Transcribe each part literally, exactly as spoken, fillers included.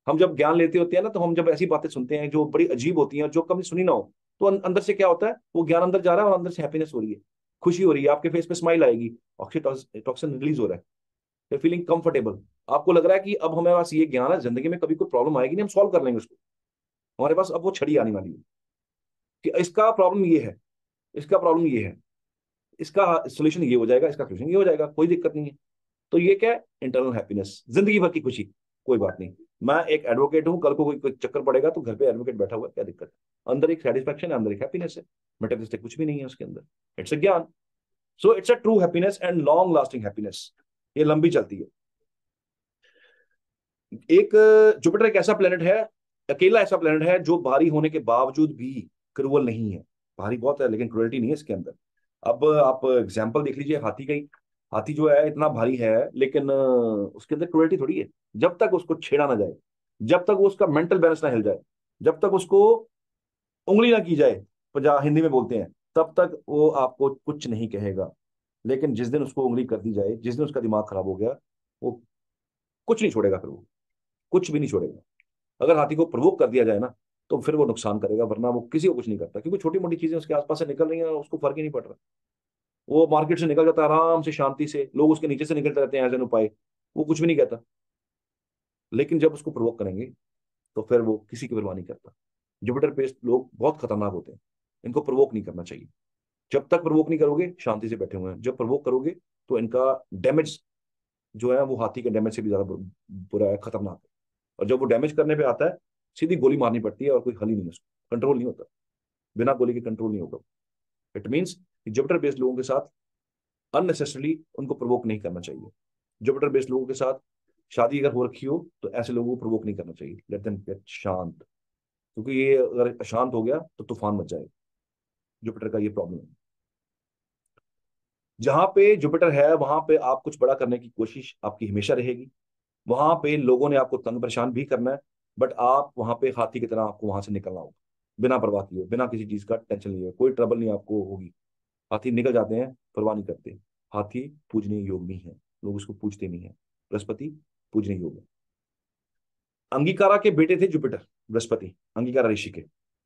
हम जब ज्ञान लेते होते हैं ना, तो हम जब ऐसी बातें सुनते हैं जो बड़ी अजीब होती हैं, जो कभी सुनी ना हो, तो अं- अंदर से क्या होता है, वो ज्ञान अंदर जा रहा है और अंदर से हैप्पीनेस हो रही है, खुशी हो रही है, आपके फेस पे स्माइल आएगी, ऑक्सीटॉसिन रिलीज हो रहा है, फीलिंग कंफर्टेबल। आपको लग रहा है कि अब हमारे पास ये ज्ञान है, जिंदगी में कभी कोई प्रॉब्लम आएगी नहीं, हम सॉल्व कर लेंगे उसको। हमारे पास अब वो छड़ी आने वाली है कि इसका प्रॉब्लम ये है, इसका प्रॉब्लम ये है, इसका सोल्यूशन ये हो जाएगा, इसका सोल्यूशन ये हो जाएगा, कोई दिक्कत नहीं है। तो ये क्या है, इंटरनल हैप्पीनेस, जिंदगी भर की खुशी। कोई बात नहीं, मैं एक एडवोकेट हूं, कल को कोई, कोई चक्कर पड़ेगा तो घर पे एडवोकेट बैठा हुआ है, क्या दिक्कत है, अंदर एक सेटिस्फैक्शन है, अंदर एक हैप्पीनेस है, मेटेरियलिस्टिक कुछ भी नहीं है उसके अंदर, इट्स अ ज्ञान। So it's a true happiness and long lasting happiness, ये लंबी चलती है। एक जुपिटर एक ऐसा प्लेनेट है, अकेला ऐसा प्लेनेट है जो भारी होने के बावजूद भी क्रूअल नहीं है। भारी बहुत है लेकिन क्रूअल्टी नहीं है इसके अंदर। अब आप एग्जाम्पल देख लीजिए हाथी का ही। हाथी जो है इतना भारी है, लेकिन अ, उसके अंदर क्रूअल्टी थोड़ी है। जब तक उसको छेड़ा ना जाए, जब तक वो उसका मेंटल बैलेंस ना हिल जाए, जब तक उसको उंगली ना की जाए, पंजा हिंदी में बोलते हैं, तब तक वो आपको कुछ नहीं कहेगा। लेकिन जिस दिन उसको उंगली कर दी जाए, जिस दिन उसका दिमाग खराब हो गया, वो कुछ नहीं छोड़ेगा, फिर वो कुछ भी नहीं छोड़ेगा। अगर हाथी को प्रवोक कर दिया जाए ना, तो फिर वो नुकसान करेगा, वरना वो किसी को कुछ नहीं करता, क्योंकि छोटी मोटी चीजें उसके आसपास से निकल रही हैं और उसको फर्क ही नहीं पड़ रहा। वो मार्केट से निकल जाता है आराम से, शांति से, लोग उसके नीचे से निकलते रहते हैं एज एन उपाय, वो कुछ भी नहीं कहता। लेकिन जब उसको प्रवोक करेंगे, तो फिर वो किसी की परवाह नहीं करता। जुपिटर बेस्ड लोग बहुत खतरनाक होते हैं, इनको प्रवोक नहीं करना चाहिए। जब तक प्रवोक नहीं करोगे, शांति से बैठे हुए हैं। जब प्रवोक करोगे, तो इनका डैमेज जो है वो हाथी के डैमेज से भी ज्यादा बुरा बुरा है, खतरनाक है। और जब वो डैमेज करने पे आता है, सीधी गोली मारनी पड़ती है, और कोई हल ही नहीं है उसको, कंट्रोल नहीं होता, बिना गोली के कंट्रोल नहीं होगा। इट मीन्स जुपिटर बेस्ड लोगों के साथ अननेसेसरली उनको प्रवोक नहीं करना चाहिए। जुपिटर बेस्ड लोगों के साथ शादी अगर हो रखी हो, तो ऐसे लोगों को प्रवोक नहीं करना चाहिए, लेट देम गेट शांत, क्योंकि ये अगर अशांत हो गया तो तूफान मच जाएगा। जुपिटर का ये प्रॉब्लम है। जहां पे जुपिटर है, वहां पे आप कुछ बड़ा करने की कोशिश आपकी हमेशा रहेगी। वहां पे लोगों ने आपको तंग परेशान भी करना है, बट आप वहां पे हाथी की तरह आपको वहां से निकलना होगा, बिना परवाह किए, बिना किसी चीज का टेंशन लिए, कोई ट्रबल नहीं आपको होगी। हाथी निकल जाते हैं, परवाह नहीं करते। हाथी पूजनीय योग नहीं है, लोग उसको पूजते नहीं है। बृहस्पति पूजनीय योग है। अंगिकारा के बेटे थे जुपिटर, बृहस्पति, अंगिकारा ऋषि के।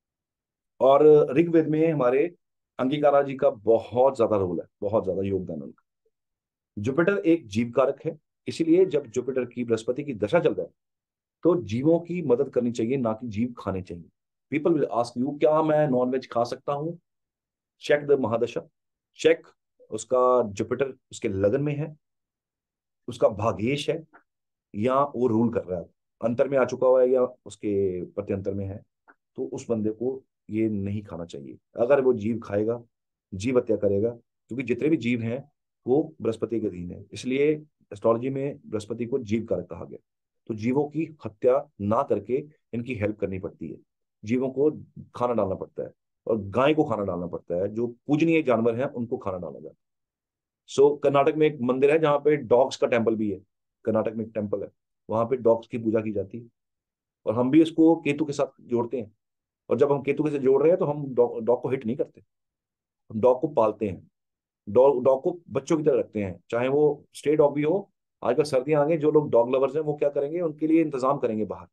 और ऋग्वेद में हमारे अंगिकारा जी का बहुत ज्यादा रोल है, बहुत ज्यादा योगदान है उनका। जुपिटर एक जीव कारक है, इसीलिए जब जुपिटर की, बृहस्पति की दशा चल रहा है, तो जीवों की मदद करनी चाहिए, ना कि जीव खाने चाहिए। पीपल विल आस्क यू, क्या मैं नॉन वेज खा सकता हूँ? चेक द महादशा, चेक उसका जुपिटर उसके लगन में है, उसका भाग्येश है, या वो रूल कर रहा है, अंतर में आ चुका हुआ है, या उसके प्रत्यंतर में है। तो उस बंदे को ये नहीं खाना चाहिए। अगर वो जीव खाएगा, जीव हत्या करेगा, क्योंकि जितने भी जीव हैं वो बृहस्पति के अधीन है, इसलिए एस्ट्रोलॉजी में बृहस्पति को जीव कारक कहा गया। तो जीवों की हत्या ना करके इनकी हेल्प करनी पड़ती है। जीवों को खाना डालना पड़ता है, और गाय को खाना डालना पड़ता है, जो पूजनीय जानवर हैं उनको खाना डाला जाता है। सो कर्नाटक में एक मंदिर है जहाँ पे डॉग्स का टेम्पल भी है। कर्नाटक में एक टेम्पल है, वहां पे डॉग्स की पूजा की जाती है। और हम भी इसको केतु के साथ जोड़ते हैं। और जब हम केतु के साथ जोड़ रहे हैं, तो हम डॉग डॉग को हिट नहीं करते, हम डॉग को पालते हैं। डॉग डॉग को बच्चों की तरह रखते हैं, चाहे वो स्टे डॉग भी हो। आजकल सर्दियां आ गई, जो लोग डॉग लवर्स हैं वो क्या करेंगे, उनके लिए इंतजाम करेंगे बाहर।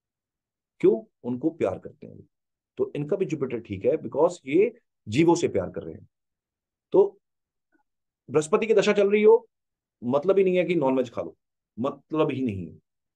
क्यों? उनको प्यार करते हैं। तो इनका भी जुपिटर ठीक है, बिकॉज ये जीवों से प्यार कर रहे हैं। तो बृहस्पति की दशा चल रही हो, मतलब ही नहीं है कि नॉनवेज खा लो, मतलब ही नहीं है।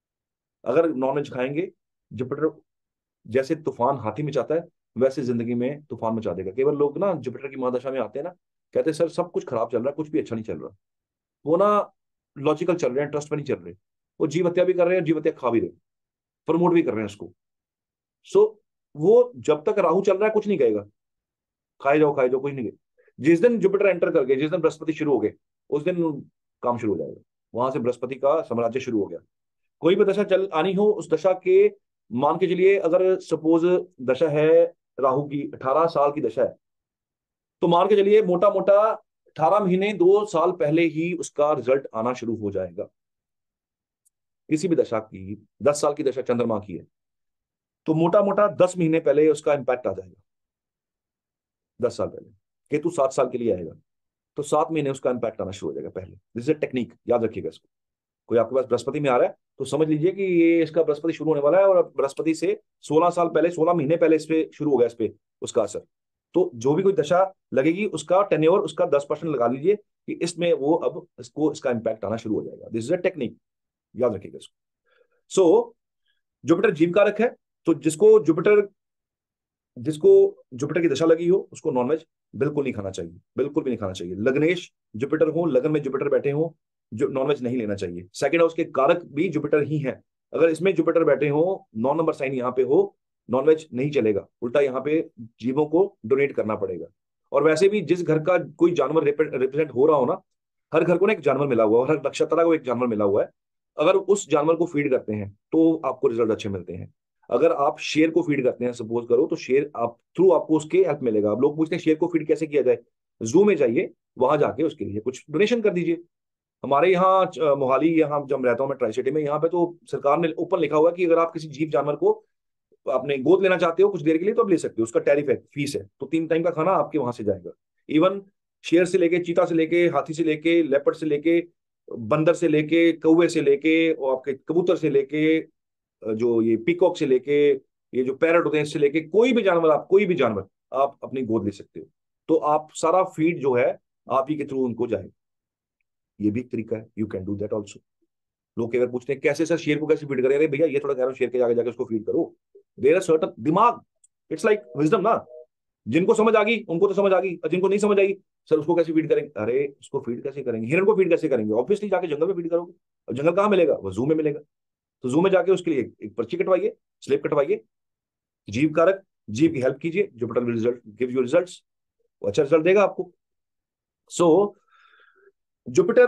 अगर नॉनवेज खाएंगे, जुपिटर जैसे तूफान हाथी में चाहता है, वैसे जिंदगी में तूफान मचा देगा। केवल लोग ना जुपिटर की महादशा में आते हैं ना, कहते हैं सर सब कुछ खराब चल रहा है, कुछ भी अच्छा नहीं चल रहा। वो ना लॉजिकल चल रहे हैं, ट्रस्ट में नहीं चल रहे। वो जीव हत्या भी कर रहे हैं, जीव हत्या खा भी रहे हैं, प्रमोट भी कर रहे हैं उसको। सो वो जब तक राहु चल रहा है कुछ नहीं कहेगा, खाए जाओ खाए जाओ, कुछ नहीं कहेगा। जिस दिन जुपिटर एंटर कर गए, जिस दिन बृहस्पति शुरू हो गए, उस दिन काम शुरू हो जाएगा। वहां से बृहस्पति का साम्राज्य शुरू हो गया। कोई भी दशा चल आनी हो, उस दशा के, मान के चलिए अगर सपोज दशा है राहु की, अठारह साल की दशा है, तो मान के चलिए मोटा मोटा अठारह महीने दो साल पहले ही उसका रिजल्ट आना शुरू हो जाएगा। किसी भी दशा की, दस साल की दशा चंद्रमा की है, तो मोटा मोटा दस महीने पहले उसका इम्पैक्ट आ जाएगा। दस साल पहले, केतु सात साल के लिए आएगा, तो सात महीने उसका इम्पैक्ट आना शुरू हो जाएगा पहले। दिस इज टेक्निक, याद रखिएगा इसको। कोई आपके पास बृहस्पति में आ रहा है तो समझ लीजिए कि ये इसका बृहस्पति शुरू होने वाला है, और बृहस्पति से सोलह साल पहले, सोलह महीने पहले इस पे शुरू हो गया, इस पे उसका असर। तो जो भी कोई दशा लगेगी उसका टेन्योर, उसका दस परसेंट लगा लीजिए कि इसमें वो अब इसको इसका इंपैक्ट आना शुरू हो जाएगा। दिस इज अ टेक्निक, याद रखिएगा इसको। सो जुपिटर जीव कारक है, तो जिसको जुपिटर जिसको जुपिटर की दशा लगी हो उसको नॉनवेज बिल्कुल नहीं खाना चाहिए, बिल्कुल भी नहीं खाना चाहिए। लग्नेश जुपिटर हो, लगन में जुपिटर बैठे हो, जो नॉनवेज नहीं लेना चाहिए। सेकंड हाउस के कारक भी जुपिटर ही हैं, अगर इसमें जुपिटर बैठे हो, नौ नंबर साइन यहाँ पे हो, नॉनवेज नहीं चलेगा, उल्टा यहाँ पे जीवों को डोनेट करना पड़ेगा। और वैसे भी जिस घर का कोई जानवर रिप्रेजेंट हो रहा हो ना, हर घर को ना एक जानवर मिला हुआ है, हर नक्षत्र को एक जानवर मिला हुआ है, अगर उस जानवर को फीड करते हैं तो आपको रिजल्ट अच्छे मिलते हैं। अगर आप शेर को फीड करते हैं सपोज करो, तो शेर आप थ्रू आपको उसके हेल्प मिलेगा। अब लोग पूछते हैं शेर को फीड कैसे किया जाए, जू में जाइए, वहां जाके उसके लिए कुछ डोनेशन कर दीजिए। हमारे यहाँ अ, मोहाली, यहाँ जब रहता हूँ मैं ट्राई सिटी में, यहाँ पे तो सरकार ने ऊपर लिखा हुआ है कि अगर आप किसी जीव जानवर को अपने गोद लेना चाहते हो कुछ देर के लिए तो आप ले सकते हो, उसका टैरिफ है, फीस है, तो तीन टाइम का खाना आपके वहां से जाएगा। इवन शेर से लेके, चीता से लेके, हाथी से लेके, लेपर्ड से लेके, बंदर से लेके, कौवे से लेके, और आपके कबूतर से लेके, जो ये पीकॉक से लेके, ये जो पैरट होते हैं इससे लेके, कोई भी जानवर, आप कोई भी जानवर आप अपनी गोद ले सकते हो। तो आप सारा फीड जो है आप ही के थ्रू उनको जाए, ये भी एक तरीका है, you can do that also. लोग अगर पूछते हैं कैसे सर शेर को कैसे फीड करें, अरे भैया ये थोड़ा कह रहा हूँ, शेर के जाके जाके उसको फीड करो। देर आर सर्टन दिमाग, इट्स लाइक विजडम ना, जिनको समझ आ गई उनको तो समझ आ गई, और जिनको नहीं समझ आई, सर उसको कैसे फीड करेंगे, अरे उसको फीड कैसे करेंगे, हिरण को फीड कैसे करेंगे, ऑब्वियसली जाके जंगल में फीड करोगे। और जंगल कहाँ मिलेगा, वो जू में मिलेगा। तो जू में जाके उसके लिए एक पर्ची कटवाइए, स्लिप कटवाइए, जीव कारक, जीव की हेल्प कीजिए, Jupiter will result give you results, वो अच्छा रिजल्ट देगा आपको। सो जुपिटर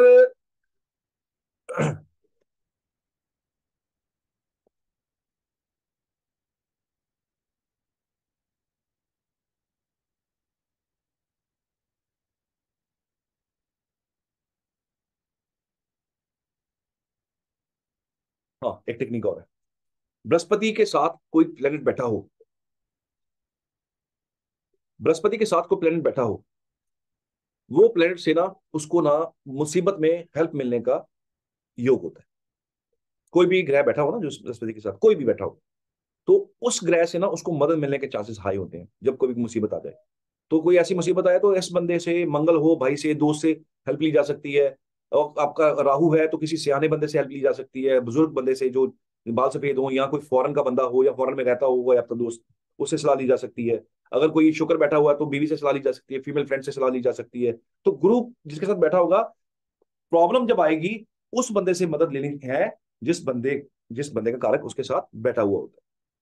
हाँ, एक टेक्निक और है। बृहस्पति के साथ कोई प्लेनेट बैठा हो, बृहस्पति के साथ कोई प्लेनेट बैठा हो, वो प्लेनेट से ना उसको ना मुसीबत में हेल्प मिलने का योग होता है। कोई भी ग्रह बैठा हो ना जो बृहस्पति के साथ कोई भी बैठा हो, तो उस ग्रह से ना उसको मदद मिलने के चांसेस हाई होते हैं जब कोई भी मुसीबत आ जाए। तो कोई ऐसी मुसीबत आए तो इस बंदे से, मंगल हो भाई से, दोस्त से हेल्प ली जा सकती है। और आपका राहु है तो किसी सियाने बंदे से हेल्प ली जा सकती है, बुजुर्ग बंदे से जो बाल सफेद हो, या कोई फॉरेन का बंदा हो या फॉरेन में रहता हो या आपका दोस्त, उससे सलाह ली जा सकती है। अगर कोई शुक्र बैठा हुआ है तो बीवी से सलाह ली जा सकती है, फीमेल फ्रेंड से सलाह ली जा सकती है। तो गुरु जिसके साथ बैठा होगा, प्रॉब्लम जब आएगी उस बंदे से मदद लेनी है जिस बंदे जिस बंदे का कारक उसके साथ बैठा हुआ होता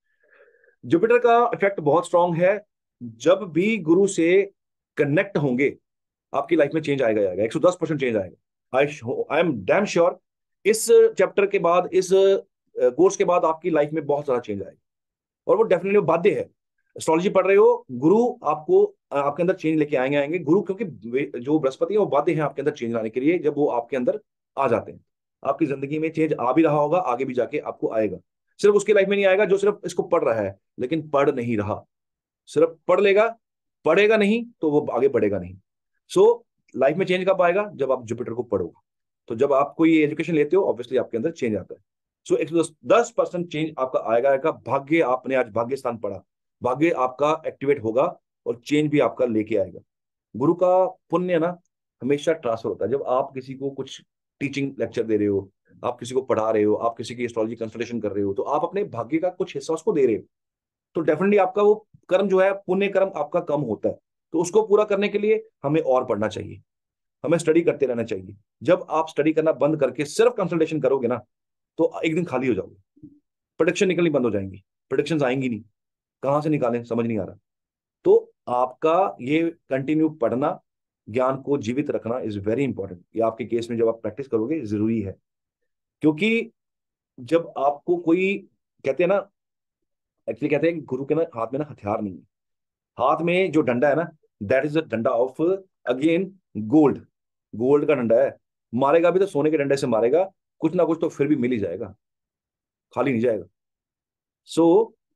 है। जुपिटर का इफेक्ट बहुत स्ट्रांग है, जब भी गुरु से कनेक्ट होंगे आपकी लाइफ में चेंज आएगा आएगा एक सौ दस परसेंट चेंज आएगा। I I am damn sure, इस चैप्टर के बाद, इस कोर्स के बाद आपकी लाइफ में बहुत सारा चेंज आएगा, और वो डेफिनेटली बाध्य है। एस्ट्रोलॉजी पढ़ रहे हो, गुरु आपको आपके अंदर चेंज लेके आएंगे आएंगे गुरु, क्योंकि जो बृहस्पति है वो बाध्य है आपके अंदर चेंज लाने के लिए। जब वो आपके अंदर आ जाते हैं, आपकी जिंदगी में चेंज आ भी रहा होगा, आगे भी जाके आपको आएगा। सिर्फ उसकी लाइफ में नहीं आएगा जो सिर्फ इसको पढ़ रहा है लेकिन पढ़ नहीं रहा। सिर्फ पढ़ लेगा, पढ़ेगा नहीं तो वो आगे बढ़ेगा नहीं। सो so, लाइफ में चेंज कब आएगा, जब आप जुपिटर को पढ़ोगे। तो जब आप कोई एजुकेशन लेते हो ऑब्वियसली आपके अंदर चेंज आता है। सो एक दस परसेंट चेंज आपका आएगा आएगा। भाग्य, आपने आज भाग्य स्थान पढ़ा, भाग्य आपका एक्टिवेट होगा और चेंज भी आपका लेके आएगा। गुरु का पुण्य ना हमेशा ट्रांसफर होता है। जब आप किसी को कुछ टीचिंग लेक्चर दे रहे हो, आप किसी को पढ़ा रहे हो, आप किसी की एस्ट्रोलॉजी कंसल्टेशन कर रहे हो, तो आप अपने भाग्य का कुछ हिस्सा उसको दे रहे हो। तो डेफिनेटली आपका वो कर्म जो है, पुण्य कर्म आपका कम होता है। तो उसको पूरा करने के लिए हमें और पढ़ना चाहिए, हमें स्टडी करते रहना चाहिए। जब आप स्टडी करना बंद करके सिर्फ कंसल्टेशन करोगे ना, तो एक दिन खाली हो जाओगे, प्रोडिक्शन निकलनी बंद हो जाएंगी, प्रोडिक्शंस आएंगी नहीं, कहां से निकालें समझ नहीं आ रहा। तो आपका ये कंटिन्यू पढ़ना, ज्ञान को जीवित रखना इज वेरी इंपॉर्टेंट। ये आपके केस में जब आप प्रैक्टिस करोगे जरूरी है, क्योंकि जब आपको कोई कहते हैं ना, एक्चुअली कहते हैं कि गुरु के ना हाथ में ना हथियार नहीं है, हाथ में जो डंडा है ना, दैट इज द डंडा ऑफ अगेन गोल्ड, गोल्ड का डंडा है। मारेगा भी तो सोने के डंडे से मारेगा, कुछ ना कुछ तो फिर भी मिल ही जाएगा, खाली नहीं जाएगा। So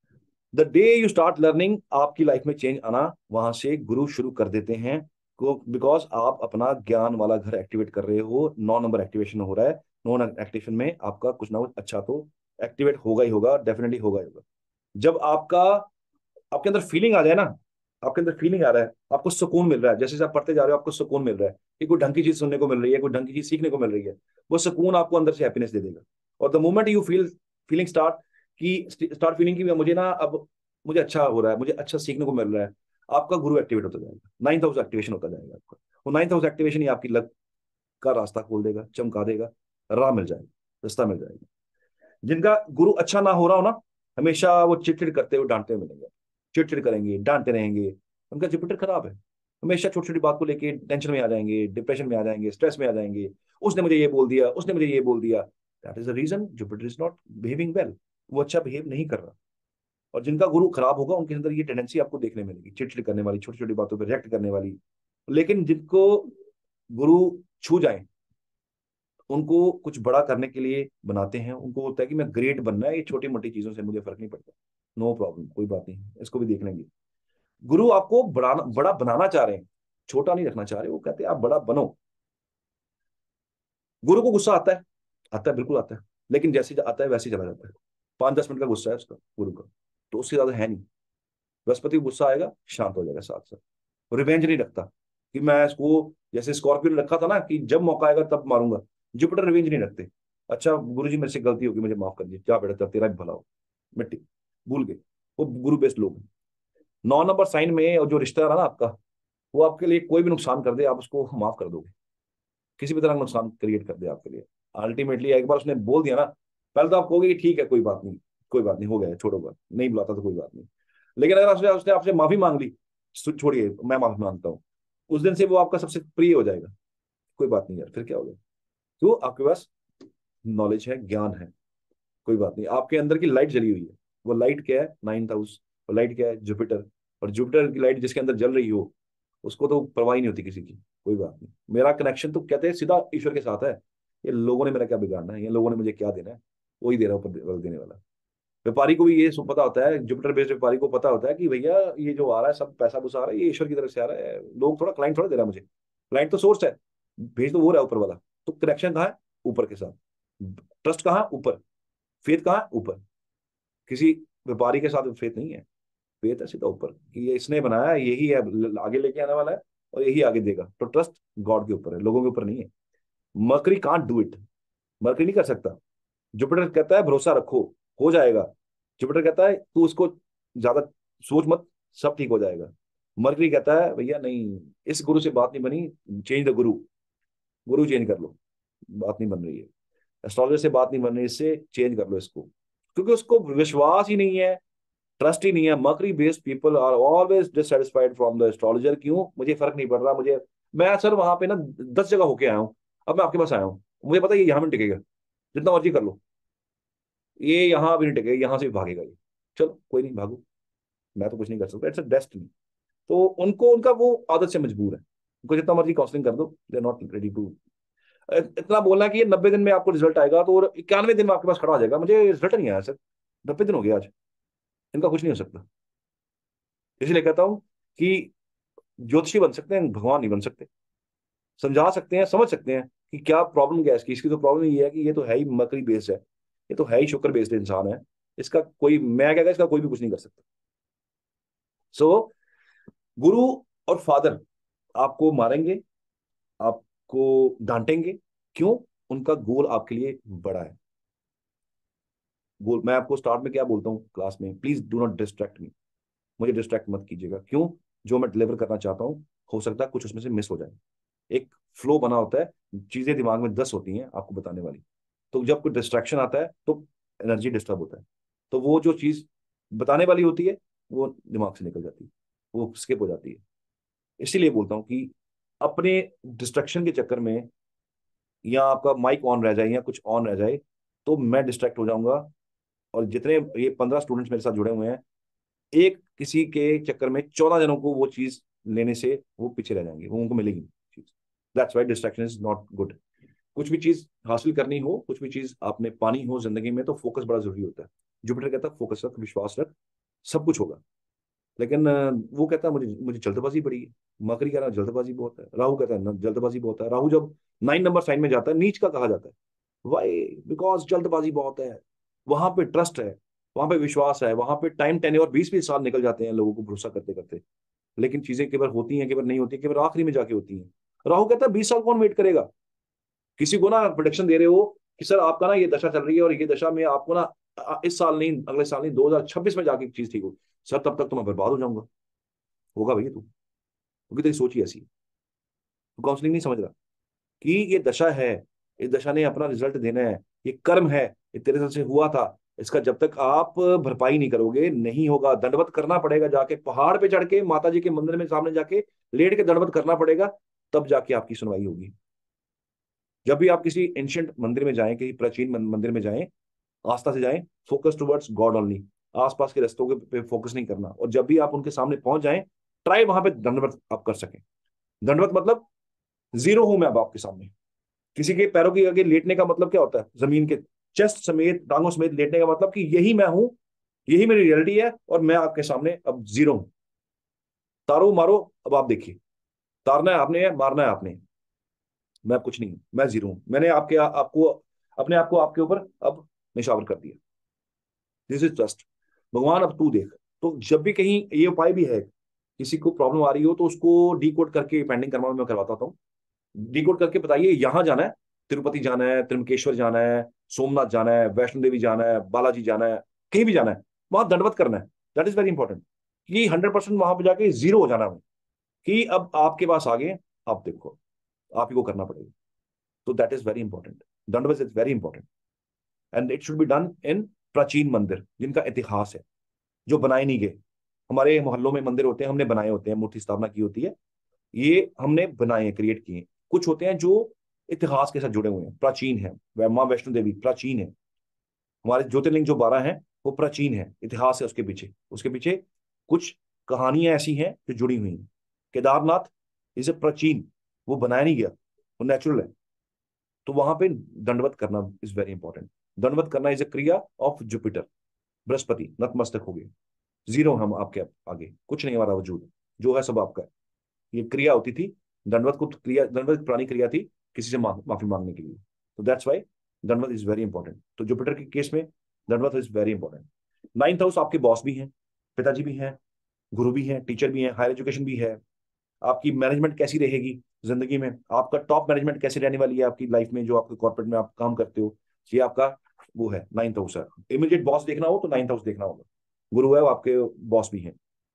the day you start learning, आपकी लाइफ में चेंज आना वहां से गुरु शुरू कर देते हैं, बिकॉज आप अपना ज्ञान वाला घर एक्टिवेट कर रहे हो, नौ नंबर एक्टिवेशन हो रहा है। नॉन एक्टिवेशन में आपका कुछ ना कुछ अच्छा तो एक्टिवेट होगा ही होगा, डेफिनेटली होगा ही होगा। जब आपका आपके अंदर फीलिंग आ जाए ना, आपके अंदर फीलिंग आ रहा है, आपको सुकून मिल रहा है, जैसे जैसे आप पढ़ते जा रहे हो आपको सुकून मिल रहा है कि कोई ढंग की चीज सुनने को मिल रही है, कोई ढंग की चीज सीखने को मिल रही है, वो सुकून आपको अंदर से हैप्पीनेस दे देगा। और the moment you feel feeling start की स्टार्ट फीलिंग की मुझे ना अब मुझे अच्छा हो रहा है, मुझे अच्छा सीखने को मिल रहा है, आपका गुरु एक्टिवेट होता जाएगा, नाइन्थ हाउस एक्टिवेशन होता जाएगा आपका। वो नाइन्थ हाउस एक्टिवेशन ही आपकी लक का रास्ता खोल देगा, चमका देगा, राह मिल जाएगी, रास्ता मिल जाएगा। जिनका गुरु अच्छा ना हो रहा हो ना, हमेशा वो चिड़चिड़ करते हुए डांटते हुए मिलेंगे, चिड़चिड़ करेंगे, डांटते रहेंगे, उनका जुपिटर खराब है। हमेशा छोटी छोटी बात को लेके टेंशन में आ जाएंगे, डिप्रेशन में आ जाएंगे, स्ट्रेस में आ जाएंगे, उसने मुझे ये बोल दिया, उसने मुझे ये बोल दिया। That is the reason Jupiter is not behaving well, वो अच्छा बिहेव नहीं कर रहा। और जिनका गुरु खराब होगा उनके अंदर ये टेंडेंसी आपको देखने मिलेगी, चिड़चिड़ करने वाली, छोटी छोटी बातों पर रिएक्ट करने वाली। लेकिन जिनको गुरु छू जाए, उनको कुछ बड़ा करने के लिए बनाते हैं, उनको होता है कि मैं ग्रेट बनना है, ये छोटी मोटी चीजों से मुझे फर्क नहीं पड़ता, नो प्रॉब्लम, कोई बात नहीं, इसको भी देख लेंगे। गुरु आपको बड़ा बड़ा बनाना चाह रहे हैं, छोटा नहीं रखना चाह रहे, वो कहते हैं आप बड़ा बनो। गुरु को गुस्सा आता है, आता है, बिल्कुल आता है, लेकिन जैसे आता है वैसे ही चला जाता है। पांच दस मिनट का गुस्सा है उसका, गुरु का, तो उससे ज्यादा है नहीं। बृहस्पति को गुस्सा आएगा, शांत हो जाएगा साथ साथ। रिवेंज नहीं रखता कि मैं इसको, जैसे स्कॉर्पियो ने रखा था ना कि जब मौका आएगा तब मारूंगा, जुपिटर रिवेंज नहीं रखते। अच्छा गुरु जी मेरे से गलती होगी, मुझे माफ कर दीजिए, क्या बेटा तेरा तेरा भी भला हो, मिट्टी, भूल गए। वो गुरु बेस्ड लोग हैं। नौ नंबर साइन में और जो रिश्ता रहा ना आपका, वो आपके लिए कोई भी नुकसान कर दे आप उसको माफ कर दोगे, किसी भी तरह का नुकसान क्रिएट कर दे आपके लिए। अल्टीमेटली एक बार उसने बोल दिया ना, पहले तो आप कहोगे कि ठीक है कोई बात नहीं, कोई बात नहीं, हो गया, छोड़ो बात, नहीं बुलाता तो कोई बात नहीं। लेकिन अगर उसने उसने आपसे माफी मांग ली, सो- छोड़िए मैं माफी मांगता हूँ, उस दिन से वो आपका सबसे प्रिय हो जाएगा। कोई बात नहीं यार, फिर क्या हो गया, तो आपके पास नॉलेज है, ज्ञान है, कोई बात नहीं, आपके अंदर की लाइट जली हुई है। वो लाइट क्या है, नाइन्थ हाउस, वो लाइट क्या है, जुपिटर। और जुपिटर की लाइट जिसके अंदर जल रही हो, उसको तो परवाह ही नहीं होती किसी की, कोई बात नहीं, मेरा कनेक्शन तो कहते हैं सीधा ईश्वर के साथ है, ये लोगों ने मेरा क्या बिगाड़ना है, ये लोगों ने मुझे क्या देना है, वही दे रहा है ऊपर देने वाला। व्यापारी को भी ये सब पता होता है, जुपिटर बेस्ड व्यापारी को पता होता है कि भैया ये जो आ रहा है सब पैसा घुसा आ रहा है, ये ईश्वर की तरफ से आ रहा है, लोग थोड़ा, क्लाइंट थोड़ा दे रहा है मुझे, क्लाइंट तो सोर्स है, भेज तो वो रहा है ऊपर वाला। तो कनेक्शन कहाँ है, ऊपर के साथ। ट्रस्ट कहाँ है, ऊपर। फेथ कहाँ है, ऊपर। किसी व्यापारी के साथ फेथ नहीं है, फेथ है सीधा ऊपर, कि ये इसने बनाया है, यही है आगे लेके आने वाला है, और यही आगे देगा। तो ट्रस्ट गॉड के ऊपर है, लोगों के ऊपर नहीं है। Mercury can't do it, Mercury नहीं कर सकता। जुपिटर कहता है भरोसा रखो, हो जाएगा। जुपिटर कहता है तू उसको ज्यादा सोच मत, सब ठीक हो जाएगा। मरकरी कहता है भैया नहीं, इस गुरु से बात नहीं बनी, change the Guru, Guru change कर लो, बात नहीं बन रही है। एस्ट्रोलॉजर से बात नहीं बन रही, इससे चेंज कर लो इसको, क्योंकि उसको विश्वास ही नहीं है, ट्रस्ट ही नहीं है। Mercury based people are always dissatisfied from the astrologer. क्यों, मुझे फर्क नहीं पड़ रहा, मुझे, मैं सर वहां पे ना दस जगह होके आया हूँ, अब मैं आपके पास आया हूँ, मुझे पता है ये यहाँ में टिकेगा, जितना मर्जी कर लो, ये यहाँ भी नहीं टिकेगा, यहाँ से भी भागेगा ये, चलो कोई नहीं, भागो, मैं तो कुछ नहीं कर सकता, इट्स अ डेस्टिनी। तो उनको उनका वो आदत से मजबूर है, उनको जितना मर्जी काउंसलिंग कर दो, they are not ready to. इतना बोलना है कि ये नब्बे दिन में आपको रिजल्ट आएगा, तो और इक्यानवे दिन में आपके पास खड़ा हो जाएगा, मुझे रिजल्ट नहीं आया सर, नब्बे दिन हो गया आज, इनका कुछ नहीं हो सकता। इसलिए कहता हूँ कि ज्योतिषी बन सकते हैं, भगवान नहीं बन सकते। समझा सकते हैं, समझ सकते हैं कि क्या प्रॉब्लम क्या है इसकी, इसकी तो प्रॉब्लम ये है कि ये तो है ही मकरी बेस्ड है, ये तो है ही शुक्र बेस्ड इंसान है, इसका कोई, मैं क्या, इसका कोई भी कुछ नहीं कर सकता। सो so, गुरु और फादर आपको मारेंगे, आपको डांटेंगे, क्यों, उनका गोल आपके लिए बड़ा है। गोल, मैं आपको स्टार्ट में क्या बोलता हूँ क्लास में, please do not distract me, मुझे डिस्ट्रैक्ट मत कीजिएगा। क्यों, जो मैं डिलीवर करना चाहता हूँ हो सकता है कुछ उसमें से मिस हो जाए। एक फ्लो बना होता है, चीजें दिमाग में दस होती हैं आपको बताने वाली, तो जब कोई डिस्ट्रैक्शन आता है तो एनर्जी डिस्टर्ब होता है, तो वो जो चीज बताने वाली होती है वो दिमाग से निकल जाती है, वो स्किप हो जाती है। इसीलिए बोलता हूँ कि अपने डिस्ट्रक्शन के चक्कर में, या आपका माइक ऑन रह जाए या कुछ ऑन रह जाए, तो मैं डिस्ट्रैक्ट हो जाऊंगा। और जितने ये पंद्रह स्टूडेंट्स मेरे साथ जुड़े हुए हैं, एक किसी के चक्कर में चौदह जनों को वो चीज लेने से वो पीछे रह जाएंगे, वो उनको मिलेगी नहीं चीज। That's why distraction is not good. कुछ भी चीज हासिल करनी हो, कुछ भी चीज आपने पानी हो जिंदगी में, तो फोकस बड़ा जरूरी होता है। जुपिटर कहता है फोकस रख, विश्वास रख, सब कुछ होगा। लेकिन अ, वो कहता है मुझे मुझे जल्दबाजी बड़ी है। मकरी कह रहा है जल्दबाजी बहुत है। राहु कहता है ना जल्दबाजी बहुत है। राहु जब नाइन नंबर साइन में जाता है, नीच का कहा जाता है, वाई? बिकॉज जल्दबाजी बहुत है, वहां पे ट्रस्ट है, वहां पे विश्वास है, वहां पे टाइम टेन्योर बीस बीस साल निकल जाते हैं लोगों को भरोसा करते करते, लेकिन चीजें केवल होती हैं, केवल नहीं होती, केवल आखिरी में जाके होती हैं। राहु कहता है बीस साल कौन वेट करेगा? किसी को ना प्रोडिक्शन दे रहे हो कि सर आपका ना ये दशा चल रही है और ये दशा में आपको ना अ, इस साल नहीं, अगले साल नहीं, दो हजार छब्बीस में जाके चीज ठीक हो, सर तब तक तो मैं बर्बाद हो जाऊंगा। होगा भैया तू, क्योंकि तेरी सोच ही ऐसी है। तू काउंसलिंग नहीं समझ रहा कि ये दशा है, इस दशा ने अपना रिजल्ट देना है, ये कर्म है, ये तेरे साथ से हुआ था, इसका जब तक आप भरपाई नहीं करोगे नहीं होगा। दंडवत करना पड़ेगा, जाके पहाड़ पे चढ़ के माता जी के मंदिर में सामने जाके लेट के दंडवत करना पड़ेगा, तब जाके आपकी सुनवाई होगी। जब भी आप किसी एंशियंट मंदिर में जाएं, किसी प्राचीन मन- मंदिर में जाएं, आस्था से जाएं, फोकस टुवर्ड्स गॉड ओनली, आसपास के रास्तों के पे फोकस नहीं करना। और जब भी आप उनके सामने पहुंच जाएं, ट्राई वहां पे दंडवत आप कर सकें। दंडवत मतलब जीरो हूं मैं अब आपके सामने। किसी के पैरों के आगे लेटने का मतलब क्या होता है? जमीन के चेस्ट समेत, टांगों समेत लेटने का मतलब कि यही मैं हूं, यही मेरी रियलिटी है, और मैं आपके सामने अब जीरो हूं। तारो मारो, अब आप देखिए, तारना है आपने है, मारना है आपने, मैं अब कुछ नहीं हूं, मैं जीरो हूं। मैंने आपके आपको अपने आप को आपके ऊपर अब निशावर कर दिया। This is trust. भगवान अब तू देख। तो जब भी कहीं ये उपाय भी है, किसी को प्रॉब्लम आ रही हो तो उसको डीकोड करके पेंडिंग करवा मैं करवाता हूँ। डिकोड करके बताइए, यहाँ जाना है, तिरुपति जाना है, त्रिमकेश्वर जाना है, सोमनाथ जाना है, वैष्णो देवी जाना है, बालाजी जाना है, कहीं भी जाना है, वहां दंडवत करना है। दैट इज वेरी इंपॉर्टेंट, कि हंड्रेड परसेंट वहां पे जाके जीरो हो जाना है, कि अब आपके पास आ गए, आप देखो, आप ही को करना पड़ेगा। तो दैट इज वेरी इंपॉर्टेंट। दंडवत is very important, and it should be done in प्राचीन मंदिर जिनका इतिहास है, जो बनाए नहीं गए। हमारे मोहल्लों में मंदिर होते हैं, हमने बनाए होते हैं, मूर्ति स्थापना की होती है, ये हमने बनाए हैं, क्रिएट किए हैं। कुछ होते हैं जो इतिहास के साथ जुड़े हुए हैं, प्राचीन है। वह माँ वैष्णो देवी प्राचीन है। हमारे ज्योतिर्लिंग जो बारह हैं वो प्राचीन है, इतिहास है उसके पीछे। उसके पीछे कुछ कहानियां ऐसी हैं जो जुड़ी हुई हैं। केदारनाथ इसे प्राचीन, वो बनाया नहीं गया, वो नेचुरल है। तो वहां पे दंडवत करना इज वेरी इंपॉर्टेंट। दंडवत करना इज ए क्रिया ऑफ जुपिटर, बृहस्पति नतमस्तक हो गए, जीरो हम आपके आगे, कुछ नहीं हमारा वजूद, जो है सब आपका है। ये क्रिया होती थी, दंडवत को क्रिया, दंडवत पुरानी क्रिया थी किसी से मा, माफी मांगने के लिए। तो दैट्स वाई दंडवत इज वेरी इंपॉर्टेंट। तो जुपिटर के केस में दंडवत is very important. Ninth house आपके बॉस भी हैं, पिताजी भी हैं, गुरु भी हैं, टीचर भी हैं, हायर एजुकेशन भी है। आपकी मैनेजमेंट कैसी रहेगी जिंदगी में, आपका टॉप मैनेजमेंट कैसी रहने वाली है आपकी लाइफ में, जो आपके कॉर्पोरेट में आप काम करते हो, ये आपका वो है नाइन्थ हाउस है। इमीडिएट बॉस देखना हो तो नाइन्थ हाउस देखना होगा, गुरु है वो आपके बॉस भी हैं।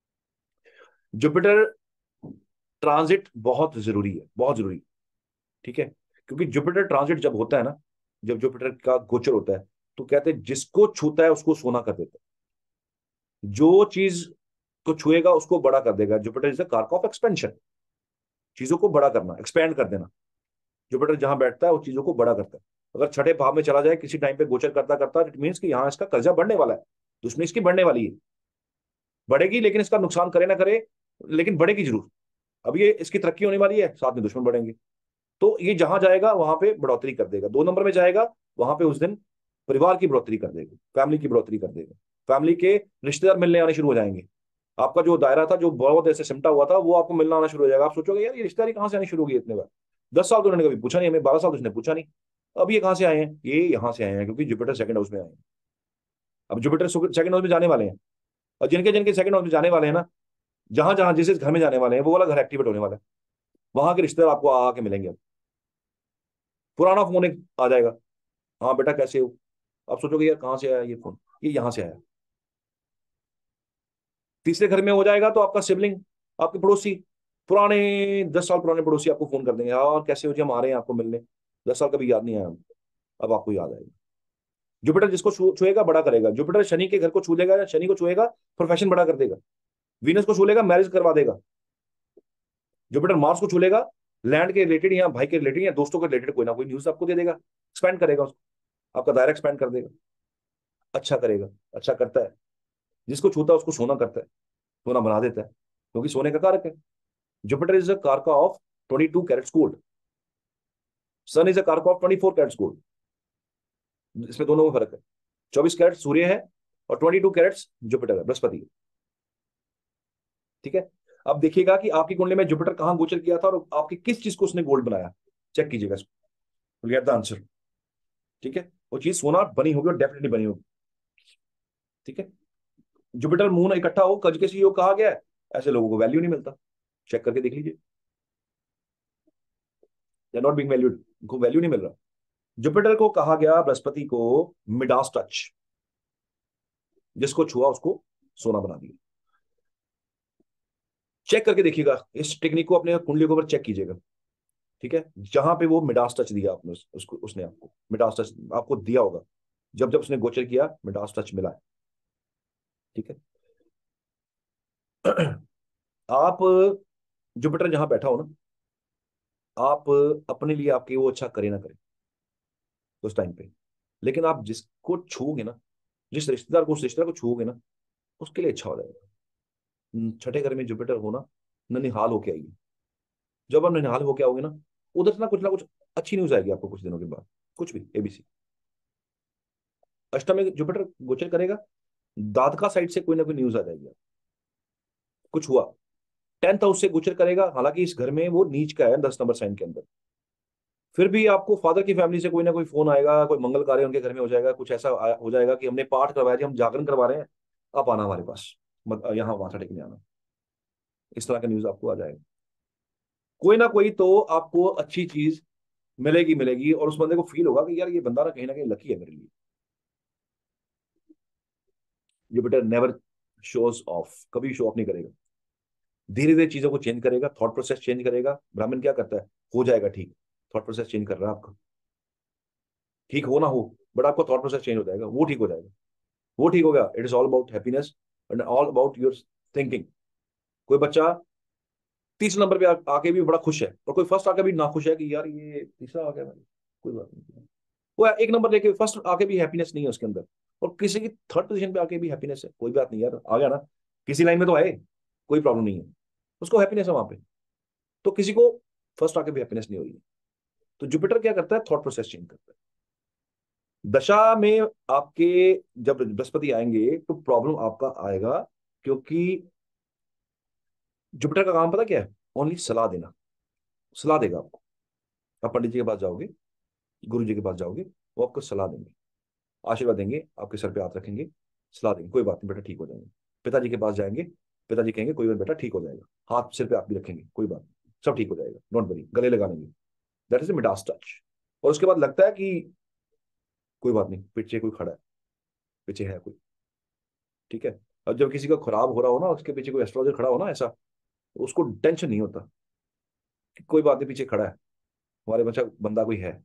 जुपिटर ट्रांजिट बहुत जरूरी है, बहुत जरूरी, ठीक है? क्योंकि जुपिटर ट्रांजिट जब होता है ना, जब जुपिटर का गोचर होता है, तो कहते हैं जिसको छूता है उसको सोना कर देता है, जो चीज को छुएगा उसको बड़ा कर देगा। जुपिटर इज द कारक ऑफ एक्सपेंशन, चीजों को बड़ा करना, एक्सपेंड कर देना। जुपिटर जहां बैठता है वो चीजों को बड़ा करता है। अगर छठे भाव में चला जाए किसी टाइम पे गोचर करता करता, इट मीन्स कि यहाँ इसका कर्जा बढ़ने वाला है, दुश्मनी इसकी बढ़ने वाली है, बढ़ेगी, लेकिन इसका नुकसान करे ना करे, लेकिन बढ़ेगी जरूर। अब ये इसकी तरक्की होने वाली है, साथ में दुश्मन बढ़ेंगे। तो ये जहां जाएगा वहां पे बढ़ोतरी कर देगा। दो नंबर में जाएगा, वहां पे उस दिन परिवार की बढ़ोतरी कर देगा, फैमिली की बढ़ोतरी कर देगा, फैमिली के रिश्तेदार मिलने आने शुरू हो जाएंगे। आपका जो दायरा था, जो बहुत ऐसे सिमटा हुआ था, वो आपको मिलना आना शुरू हो जाएगा। आप सोचोगे यार ये रिश्तेदारी कहाँ से आनी शुरू हो गई इतने बार, दस साल तो उन्होंने कभी पूछा नहीं हमें, बारह साल तो उसने पूछा नहीं, अब ये कहाँ से आए हैं? ये यहाँ से आए हैं क्योंकि जुपिटर सेकंड हाउस में आए हैं। अब जुपिटर सेकंड हाउस में जाने वाले हैं, और जिनके जिनके सेकंड हाउस में जाने वाले हैं ना, जहां जहां जिस जिस घर में जाने वाले हैं, वो वाला घर एक्टिवेट होने वाला है। वहां के रिश्तेदार आपको आके मिलेंगे। पुराना फोन एक आ जाएगा, हाँ बेटा कैसे हो, आप सोचोगे यार कहाँ से आया ये फोन, ये यहाँ से आया। तीसरे घर में हो जाएगा तो आपका सिबलिंग, आपके पड़ोसी, पुराने दस साल पुराने पड़ोसी आपको फोन कर देंगे, और कैसे हो जी, हम आ रहे हैं आपको मिलने, दस साल कभी याद नहीं आया हमको, अब आपको याद आएगा। जुपिटर जिसको छू, छुएगा बड़ा करेगा। जुपिटर शनि के घर को छू लेगा या शनि को छुएगा, प्रोफेशन बड़ा कर देगा। वीनस को छू लेगा, मैरिज करवा देगा। जुपिटर मार्स को छू लेगा, लैंड के रिलेटेड या भाई के रिलेटेड या दोस्तों के रिलेटेड कोई ना कोई न्यूज आपको दे देगा, एक्सपेंड करेगा उसको, आपका दायरा एक्सपेंड कर देगा, अच्छा करेगा, अच्छा करता है। जिसको छूता है उसको सोना करता है, सोना बना देता है, क्योंकि सोने का कारक है। जुपिटर इज अ कारक of twenty two carats gold, sun is a कारक of twenty four carats gold. इसमें दोनों में फर्क है। चौबीस कैरेट सूर्य है और ट्वेंटी टू कैरेट्स जुपिटर है, बृहस्पति है, ठीक है? अब देखिएगा कि आपकी कुंडली में जुपिटर कहां गोचर किया था और आपकी किस चीज को उसने गोल्ड बनाया, चेक कीजिएगा इसको, गेट द आंसर। ठीक है, वो चीज सोना बनी होगी और डेफिनेटली बनी होगी। ठीक है, जुपिटर मून इकट्ठा हो कज के योग कहा गया है, ऐसे लोगों को वैल्यू नहीं मिलता। चेक करके देख लीजिए, दे नॉट बीइंग वैल्यूड, उनको वैल्यू नहीं मिल रहा। जुपिटर को कहा गया, बृहस्पति को, मिडास टच, जिसको छुआ उसको सोना बना दिया। चेक करके देखिएगा, इस टेक्निक को अपने कुंडली के ऊपर चेक कीजिएगा। ठीक है, जहां पे वो मिडास टच दिया आपने, उस, उसको उसने आपको मिडास टच आपको दिया होगा, जब जब उसने गोचर किया मिडास टच मिला है। ठीक है। आप, जुपिटर जहां बैठा हो ना, आप अपने लिए आपके वो अच्छा करे ना करे उस टाइम पे, लेकिन आप जिसको छूओगे ना, जिस रिश्तेदार को, उस रिश्तेदार को छूओगे ना, उसके लिए अच्छा हो जाएगा। हम्म, छठे घर में जुपिटर होना, ननिहाल होके आइए। जब आप ननिहाल होके आओगे ना, उधर से ना कुछ ना कुछ अच्छी न्यूज आएगी आपको कुछ दिनों के बाद, कुछ भी एबीसी। अष्टम में जुपिटर गोचर करेगा, दादका साइड से कोई ना कोई न्यूज आ जाएगी, कुछ हुआ। टेंथ हाउस से गोचर करेगा, हालांकि इस घर में वो नीच का है, दस नंबर साइन के अंदर, फिर भी आपको फादर की फैमिली से कोई ना कोई फोन आएगा, कोई मंगल कार्य उनके घर में हो जाएगा, कुछ ऐसा आ- हो जाएगा कि हमने पाठ करवाया जी, हम जागरण करवा रहे हैं, आप आना हमारे पास, मत यहाँ माथा टेकने आना। इस तरह का न्यूज आपको आ जाएगा। कोई ना कोई तो आपको अच्छी चीज मिलेगी मिलेगी, और उस बंदे को फील होगा कि यार ये बंदा ना कहीं ना कहीं लकी है मेरे लिए। जुपिटर नेवर शोज ऑफ, कभी शो ऑफ नहीं करेगा, धीरे धीरे चीजों को चेंज करेगा, थॉट प्रोसेस चेंज करेगा। ब्राह्मण क्या करता है, हो जाएगा ठीक, थॉट प्रोसेस चेंज कर रहा है आपका, ठीक हो ना हो, बट आपका थॉट प्रोसेस चेंज हो जाएगा, वो ठीक हो जाएगा। वो ठीक हो गया, it is all about happiness and all about your thinking. कोई बच्चा तीस नंबर पे आ, आके भी बड़ा खुश है, और कोई फर्स्ट आके भी ना खुश है कि यार ये तीसरा आ गया मैंने, कोई बात नहीं। वो एक नंबर लेके फर्स्ट आके भी हैप्पीनेस नहीं है उसके अंदर, और किसी की थर्ड पोजीशन पे आके भी हैप्पीनेस है, कोई बात नहीं यार, आ गया ना, किसी लाइन में तो आए, कोई प्रॉब्लम नहीं है, उसको हैप्पीनेस है वहां पे। तो किसी को फर्स्ट आके भी हैप्पीनेस नहीं हो रही है। तो जुपिटर क्या करता है, थॉट प्रोसेस चेंज करता है। दशा में आपके जब बृहस्पति आएंगे तो प्रॉब्लम आपका आएगा, क्योंकि जुपिटर का काम पता क्या है, ओनली सलाह देना, सलाह देगा आपको। आप पंडित जी के पास जाओगे, गुरु जी के पास जाओगे, वो आपको सलाह देंगे, आशीर्वाद देंगे, आपके सर पे हाथ रखेंगे, सलाह देंगे, कोई बात नहीं बेटा ठीक हो जाएंगे। पिताजी के पास जाएंगे, पिताजी कहेंगे कोई बात बेटा ठीक हो जाएगा, हाथ सिर पे आप भी रखेंगे, कोई बात नहीं, सब ठीक हो जाएगा, डोंट वरी, गले लगा लेंगे। That is Midas touch. और उसके बाद लगता है कि कोई बात नहीं, पीछे कोई खड़ा है, पीछे है कोई। ठीक है। और जब किसी का खराब हो रहा हो ना, उसके पीछे कोई एस्ट्रोलॉजर खड़ा हो ना ऐसा, तो उसको टेंशन नहीं होता कि कोई बात नहीं पीछे खड़ा है, हमारे बच्चा बंदा कोई है।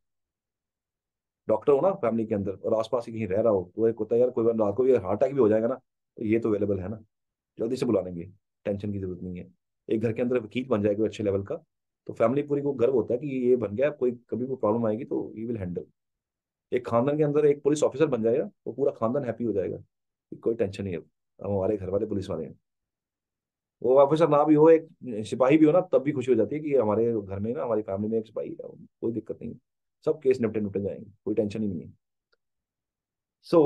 डॉक्टर हो ना फैमिली के अंदर और आसपास ही कहीं रह रहा हो, तो एक होता है यार, कोई बात रात को भी हार्ट अटैक भी हो जाएगा ना, तो ये तो अवेलेबल है ना, जल्दी से बुला लेंगे, टेंशन की जरूरत नहीं है। एक घर के अंदर वकील बन जाएगा अच्छे लेवल का, तो फैमिली पूरी को गर्व होता है कि ये बन गया, कोई कभी कोई प्रॉब्लम आएगी तो ही विल हैंडल। एक खानदान के अंदर एक पुलिस ऑफिसर बन जाएगा, तो पूरा खानदान हैप्पी हो जाएगा कि कोई टेंशन नहीं है, अब हमारे घर वाले पुलिस वाले हैं। वो ऑफिसर ना भी हो, एक सिपाही भी हो ना, तब भी खुशी हो जाती है कि हमारे घर में ना, हमारी फैमिली में एक सिपाही है, कोई दिक्कत नहीं है, सब केस निपटे निपटे जाएंगे, कोई टेंशन ही नहीं है। सो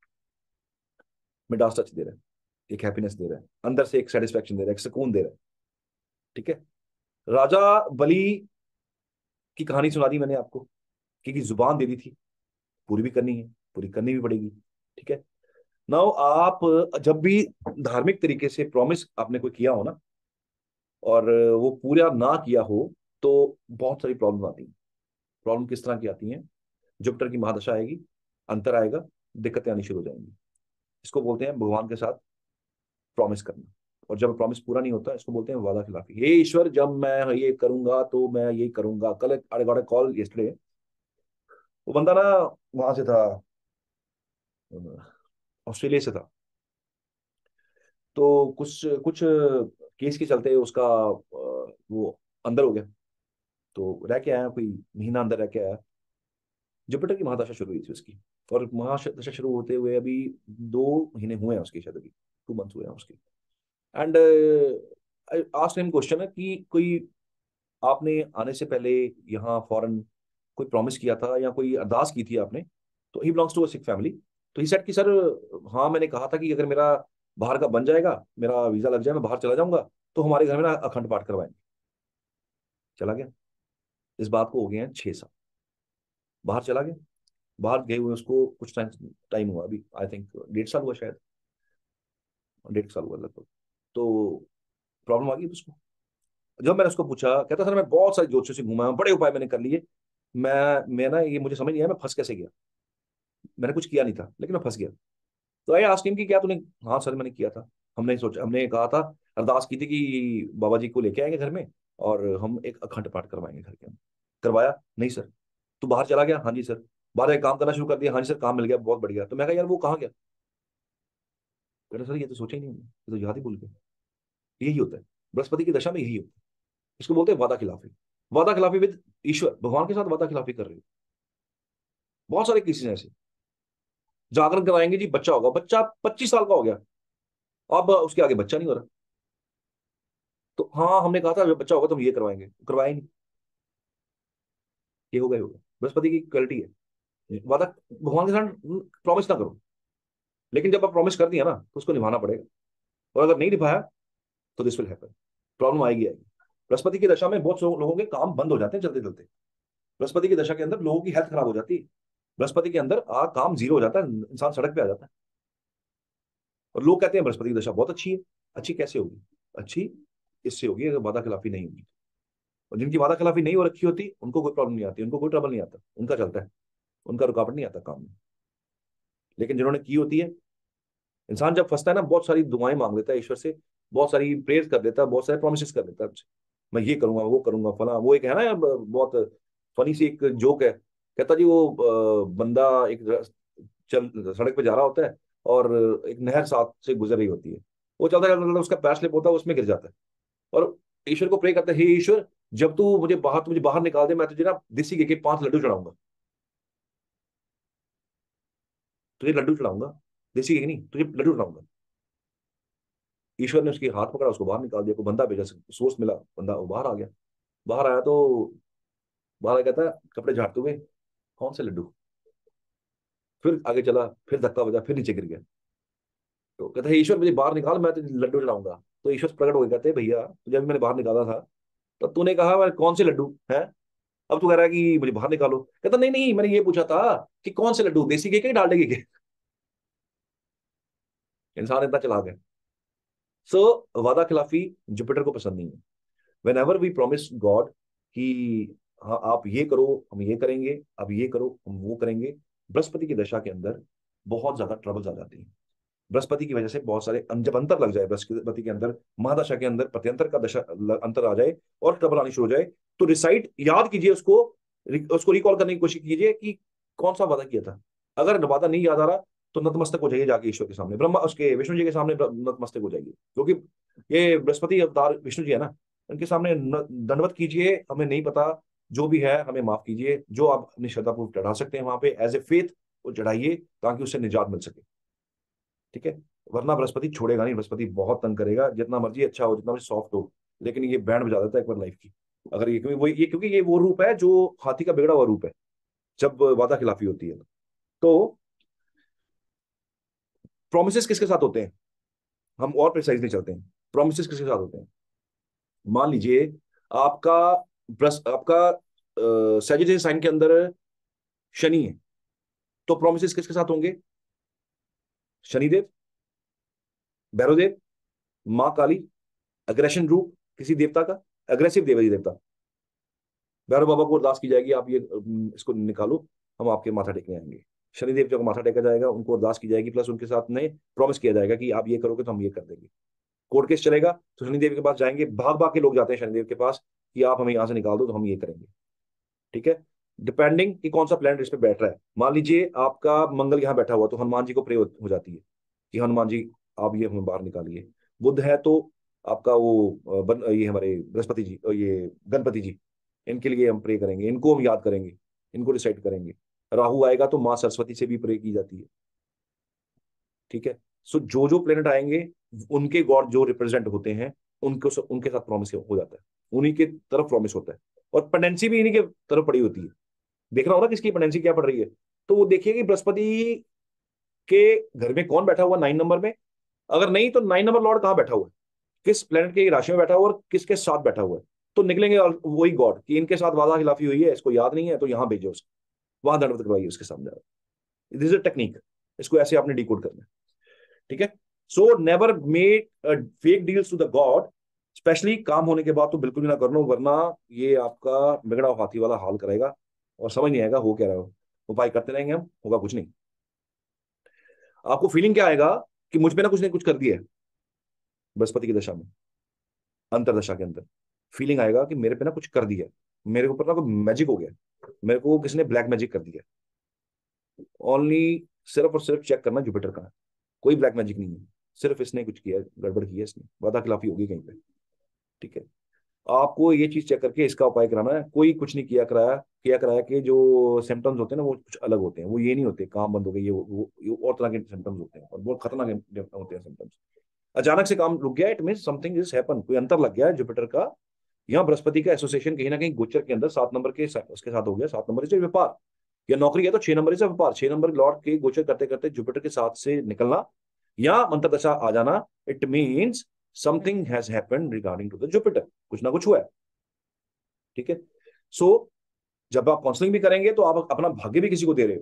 मिडास टच दे रहा है, एक हैप्पीनेस दे रहा है, अंदर से एक सेटिस्फेक्शन दे रहा है, एक सुकून दे रहा है। ठीक है। राजा बलि की कहानी सुना दी मैंने आपको, क्योंकि जुबान दे दी थी, पूरी भी करनी है, पूरी करनी भी पड़ेगी। ठीक है। नाउ आप जब भी धार्मिक तरीके से प्रॉमिस आपने कोई किया हो ना, और वो पूरा ना किया हो, तो बहुत सारी प्रॉब्लम आती है। प्रॉब्लम किस तरह की आती है, जुपिटर की महादशा आएगी, अंतर आएगा, दिक्कतें आनी शुरू हो जाएंगी। इसको बोलते हैं भगवान के साथ प्रॉमिस करना। और जब प्रॉमिस पूरा नहीं होता, इसको बोलते हैं वादा खिलाफी। हे ईश्वर, जब मैं ये करूंगा तो मैं ये करूंगा। कल I got a call yesterday, वो बंदा ना वहां से था, ऑस्ट्रेलिया से था। तो कुछ कुछ केस के चलते उसका अ, वो अंदर हो गया, तो रह के आया, कोई महीना अंदर रह के आया। जुपिटर की महादशा शुरू हुई थी उसकी, और महादशा शुरू होते हुए अभी दो महीने हुए हैं उसकी, शायद अभी टू मंथ्स हुए हैं उसके। And I asked him question है कि कोई आपने आने से पहले यहाँ फॉरेन कोई प्रॉमिस किया था या कोई अरदास की थी आपने? तो he belongs to a Sikh family. तो ही सेड कि सर, हाँ मैंने कहा था कि अगर मेरा बाहर का बन जाएगा, मेरा वीजा लग जाए, मैं बाहर चला जाऊंगा, तो हमारे घर में ना अखंड पाठ करवाएंगे। चला गया, इस बात को हो गए हैं छह साल, बाहर चला गया। बाहर गए हुए उसको कुछ टाइम टाइम हुआ, अभी आई थिंक डेढ़ साल हुआ शायद, डेढ़ साल हुआ लगभग। तो प्रॉब्लम आ गई उसको। जब मैंने उसको पूछा, कहता सर मैं बहुत सारे ज्योतिषियों से घूमा हूं, बड़े उपाय मैंने कर लिए, मैं मैं ना ये मुझे समझ नहीं आया मैं फंस कैसे गया, मैंने कुछ किया नहीं था लेकिन मैं फंस गया। तो आई आस्क्ड हिम कि क्या तूने, हाँ सर मैंने किया था, हमने सोचा, हमने कहा था, अरदास की थी कि बाबा जी को लेके आएंगे घर में और हम एक अखंड पाठ करवाएंगे घर के अंदर। करवाया नहीं सर। तू बाहर चला गया, हाँ जी सर। बाहर एक काम करना शुरू कर दिया, हाँ जी सर काम मिल गया बहुत बढ़िया। तो मैं कहा यार वो कहाँ गया, कह रहा सर ये तो सोचा ही नहीं हमने, ये तो याद ही भूल गए। यही होता है बृहस्पति की दशा में, यही होता है। इसको बोलते हैं वादा खिलाफी। वादा खिलाफी विद ईश्वर, भगवान के साथ वादा खिलाफी कर रहे हो। बहुत सारे केसेस हैं ऐसे। जागरण कराएंगे जी, बच्चा होगा, बच्चा पच्चीस साल का हो गया, अब उसके आगे बच्चा नहीं हो रहा। तो हाँ हमने कहा था जब बच्चा होगा तो हम ये करवाएंगे, करवाए नहीं। ये होगा, ये होगा, बृहस्पति की क्वालिटी है। वादा भगवान के साथ प्रॉमिस ना करो, लेकिन जब आप प्रॉमिस कर दिया ना तो उसको निभाना पड़ेगा। और अगर नहीं निभाया तो दिस विल हैपन, प्रॉब्लम आएगी आएगी। बृहस्पति की दशा में बहुत से लोगों के काम बंद हो जाते हैं चलते चलते। बृहस्पति की दशा के अंदर लोगों की हेल्थ खराब हो जाती है। बृहस्पति के अंदर आ काम जीरो हो जाता है, इंसान सड़क पे आ जाता है। और लोग कहते हैं बृहस्पति की दशा बहुत अच्छी है। अच्छी कैसे होगी, अच्छी इससे होगी अगर वादा खिलाफी नहीं होगी। और जिनकी वादा खिलाफी नहीं हो रखी होती उनको कोई प्रॉब्लम नहीं आती, उनको कोई ट्रबल नहीं आता, उनका चलता है, उनका रुकावट नहीं आता काम में। लेकिन जिन्होंने की होती है, इंसान जब फंसता है ना बहुत सारी दुआएं मांग लेता है ईश्वर से, बहुत सारी प्रेयर कर देता है, बहुत सारे प्रोमिस कर देता है हमसे। मैं ये करूंगा वो करूंगा फला, वो एक है ना यार, ब- बहुत फनी सी एक जोक है। कहता जी वो अ, बंदा एक रस- चल सड़क पे जा रहा होता है और एक नहर साथ से गुजर रही होती है। वो चलता चलता चलता उसका पैर स्लिप होता है, उसमें गिर जाता है। और ईश्वर को प्रे करता है, हे ईश्वर जब तू मुझे बाहर तू मुझे बाहर निकाल दे, मैं तुझे ना देसी घी के पांच लड्डू चढ़ाऊंगा, तुझे लड्डू चढ़ाऊंगा, देसी घी नहीं तुझे लड्डू चढ़ाऊंगा। ईश्वर ने उसके हाथ पकड़ा, उसको बाहर निकाल दिया, को बंदा भेजा, सोर्स मिला, बंदा वो बाहर आ गया। बाहर आया तो बाहर कहता है कपड़े झाड़ते हुए, कौन से लड्डू। फिर आगे चला, फिर धक्का बजा, फिर नीचे गिर गया। तो कहता है ईश्वर मुझे बाहर निकाल, मैं तुझे लड्डू चढ़ाऊंगा। तो ईश्वर प्रकट हो गए, कहते हैं भैया तुझे अभी मैंने बाहर निकाला था, तो तूने कहा मैं कौन से लड्डू है, अब तू कह रहा है कि मुझे बाहर निकालो। कहता नहीं नहीं मैंने ये पूछा था कि कौन से लड्डू, देसी घी के डालडे घी के। इंसान इतना चला गया। सो वादा खिलाफी जुपिटर को पसंद नहीं है। Whenever we promise God कि हाँ आप ये करो हम ये करेंगे, अब ये करो हम वो करेंगे, बृहस्पति की दशा के अंदर बहुत ज्यादा ट्रबल्स आ जाती हैं। बृहस्पति की वजह से बहुत सारे अं- जब अंतर लग जाए बृहस्पति के अंदर, महादशा के अंदर प्रत्यंतर का दशा ल- अंतर आ जाए और ट्रबल आनी शुरू हो जाए, तो रिसाइट याद कीजिए उसको, रि- उसको रिकॉल करने की कोशिश कीजिए कि कौन सा वादा किया था। अगर वादा नहीं याद आ रहा तो नतमस्तक हो जाइए जाके ईश्वर के सामने, ब्रह्मा उसके विष्णु जी के सामने नतमस्तक हो जाइए, क्योंकि ये बृहस्पति अवतार विष्णु जी है ना, उनके सामने न- दंडवत कीजिए, हमें नहीं पता जो भी है हमें माफ कीजिए, जो आप अपनी श्रद्धापूर्वक चढ़ा सकते हैं वहां पे एज ए फेथ वो चढ़ाइए, ताकि उससे निजात मिल सके। ठीक है, वरना बृहस्पति छोड़ेगा नहीं, बृहस्पति बहुत तंग करेगा, जितना मर्जी अच्छा हो जितना मर्जी सॉफ्ट हो, लेकिन ये बैंड बजा देता है एक बार लाइफ की। अगर ये क्योंकि वो ये क्योंकि ये वो रूप है जो हाथी का बिगड़ा हुआ रूप है जब वादा खिलाफी होती है। तो प्रोमिस किसके साथ होते हैं, हम और प्रिसाइजली चलते हैं। प्रोमिस किसके साथ होते हैं, मान लीजिए आपका बृहस् आपका सैजिटेरियस साइन के अंदर शनि है, तो प्रोमिस किसके साथ होंगे, शनिदेव, भैरवदेव, माँ काली, अग्रेशन रूप किसी देवता का, अग्रेसिव देवी देवता, भैरव बाबा को अरदास की जाएगी आप ये अम, इसको निकालो, हम आपके माथा टेकने आएंगे। शनिदेव जब माथा टेका जाएगा उनको अरदास की जाएगी, प्लस उनके साथ में प्रॉमिस किया जाएगा कि आप ये करोगे तो हम ये कर देंगे। कोर्ट केस चलेगा तो शनिदेव के पास जाएंगे, भाग भाग के लोग जाते हैं शनिदेव के पास कि आप हमें यहाँ से निकाल दो तो हम ये करेंगे। ठीक है, डिपेंडिंग कि कौन सा प्लैनेट इस पे बैठ रहा है। मान लीजिए आपका मंगल यहाँ बैठा हुआ तो हनुमान जी को प्रे हो, हो जाती है कि हनुमान जी आप ये हमें बाहर निकालिए। बुध है तो आपका वो अ, बन, ये हमारे बृहस्पति जी अ, ये गणपति जी, इनके लिए हम प्रे करेंगे, इनको हम याद करेंगे, इनको रिसाइट करेंगे। राहु आएगा तो माँ सरस्वती से भी प्रे की जाती है। ठीक है, सो जो जो प्लेनेट आएंगे उनके गॉड जो रिप्रेजेंट होते हैं उनको उनके साथ प्रॉमिस हो जाता है, उन्हीं के तरफ प्रॉमिस होता है। और पेंडेंसी भी इन्हीं के तरफ पड़ी होती है। देखना होगा किसकी पेंडेंसी क्या पड़ रही है। तो वो देखिए कि बृहस्पति के घर में कौन बैठा हुआ नाइन नंबर में, अगर नहीं तो नाइन नंबर लॉर्ड कहाँ बैठा हुआ है, किस प्लेनेट की राशि में बैठा हुआ है और किसके साथ बैठा हुआ है। तो निकलेंगे वही गॉड कि इनके साथ वादा खिलाफी हुई है, इसको याद नहीं है तो यहाँ भेजो उसको। वहां दंडवत करवाइए उसके सामने। दिस इज अ टेक्निक, इसको ऐसे आपने डिकोड करना है, ठीक है। So never make fake deals to the God, especially काम होने के बाद तो बिल्कुल भी ना करना, वरना ये आपका बिगड़ा हुआ हाथी वाला हाल करेगा और समझ नहीं आएगा हो क्या रहा हो। उपाय करते रहेंगे हम, होगा कुछ नहीं। आपको फीलिंग क्या आएगा कि मुझ पे ना कुछ ने कुछ कर दिया है, बृहस्पति की दशा में, अंतरदशा के अंदर फीलिंग आएगा कि मेरे पे ना कुछ कर दिया है, मेरे ऊपर ना कोई मैजिक हो गया, मेरे को किसी ने ब्लैक मैजिक कर दिया। ओनली सिर्फ और सिर्फ चेक करना जुपिटर का है, कोई ब्लैक मैजिक नहीं है, सिर्फ इसने कुछ किया, गड़बड़ की है इसने, वादा खिलाफी होगी कहीं पे, ठीक है। आपको ये चीज चेक करके इसका उपाय कराना है। कोई कुछ नहीं किया कराया, किया कराया कि जो सिम्टम्स होते हैं ना वो कुछ अलग होते हैं, वो ये नहीं होते काम बंद हो गए, ये वो, वो ये और तरह के सिम्टम्स होते हैं और बहुत खतरनाक होते हैं सिम्टम्स। अचानक से काम रुक गया, it mean something is happen, कोई अंतर लग गया है जुपिटर का। यहाँ बृहस्पति का एसोसिएशन कहीं ना कहीं गोचर के अंदर सात नंबर के उसके साथ हो गया, सात नंबर से व्यापार या नौकरी है तो छह नंबर से व्यापार, छह नंबर लॉर्ड के गोचर करते करते जुपिटर के साथ से निकलना या मंत्र दशा आ जाना, it means something has happened regarding to the Jupiter, कुछ ना कुछ हुआ है, ठीक है। सो so, जब आप काउंसलिंग भी करेंगे तो आप अपना भाग्य भी किसी को दे रहे हो,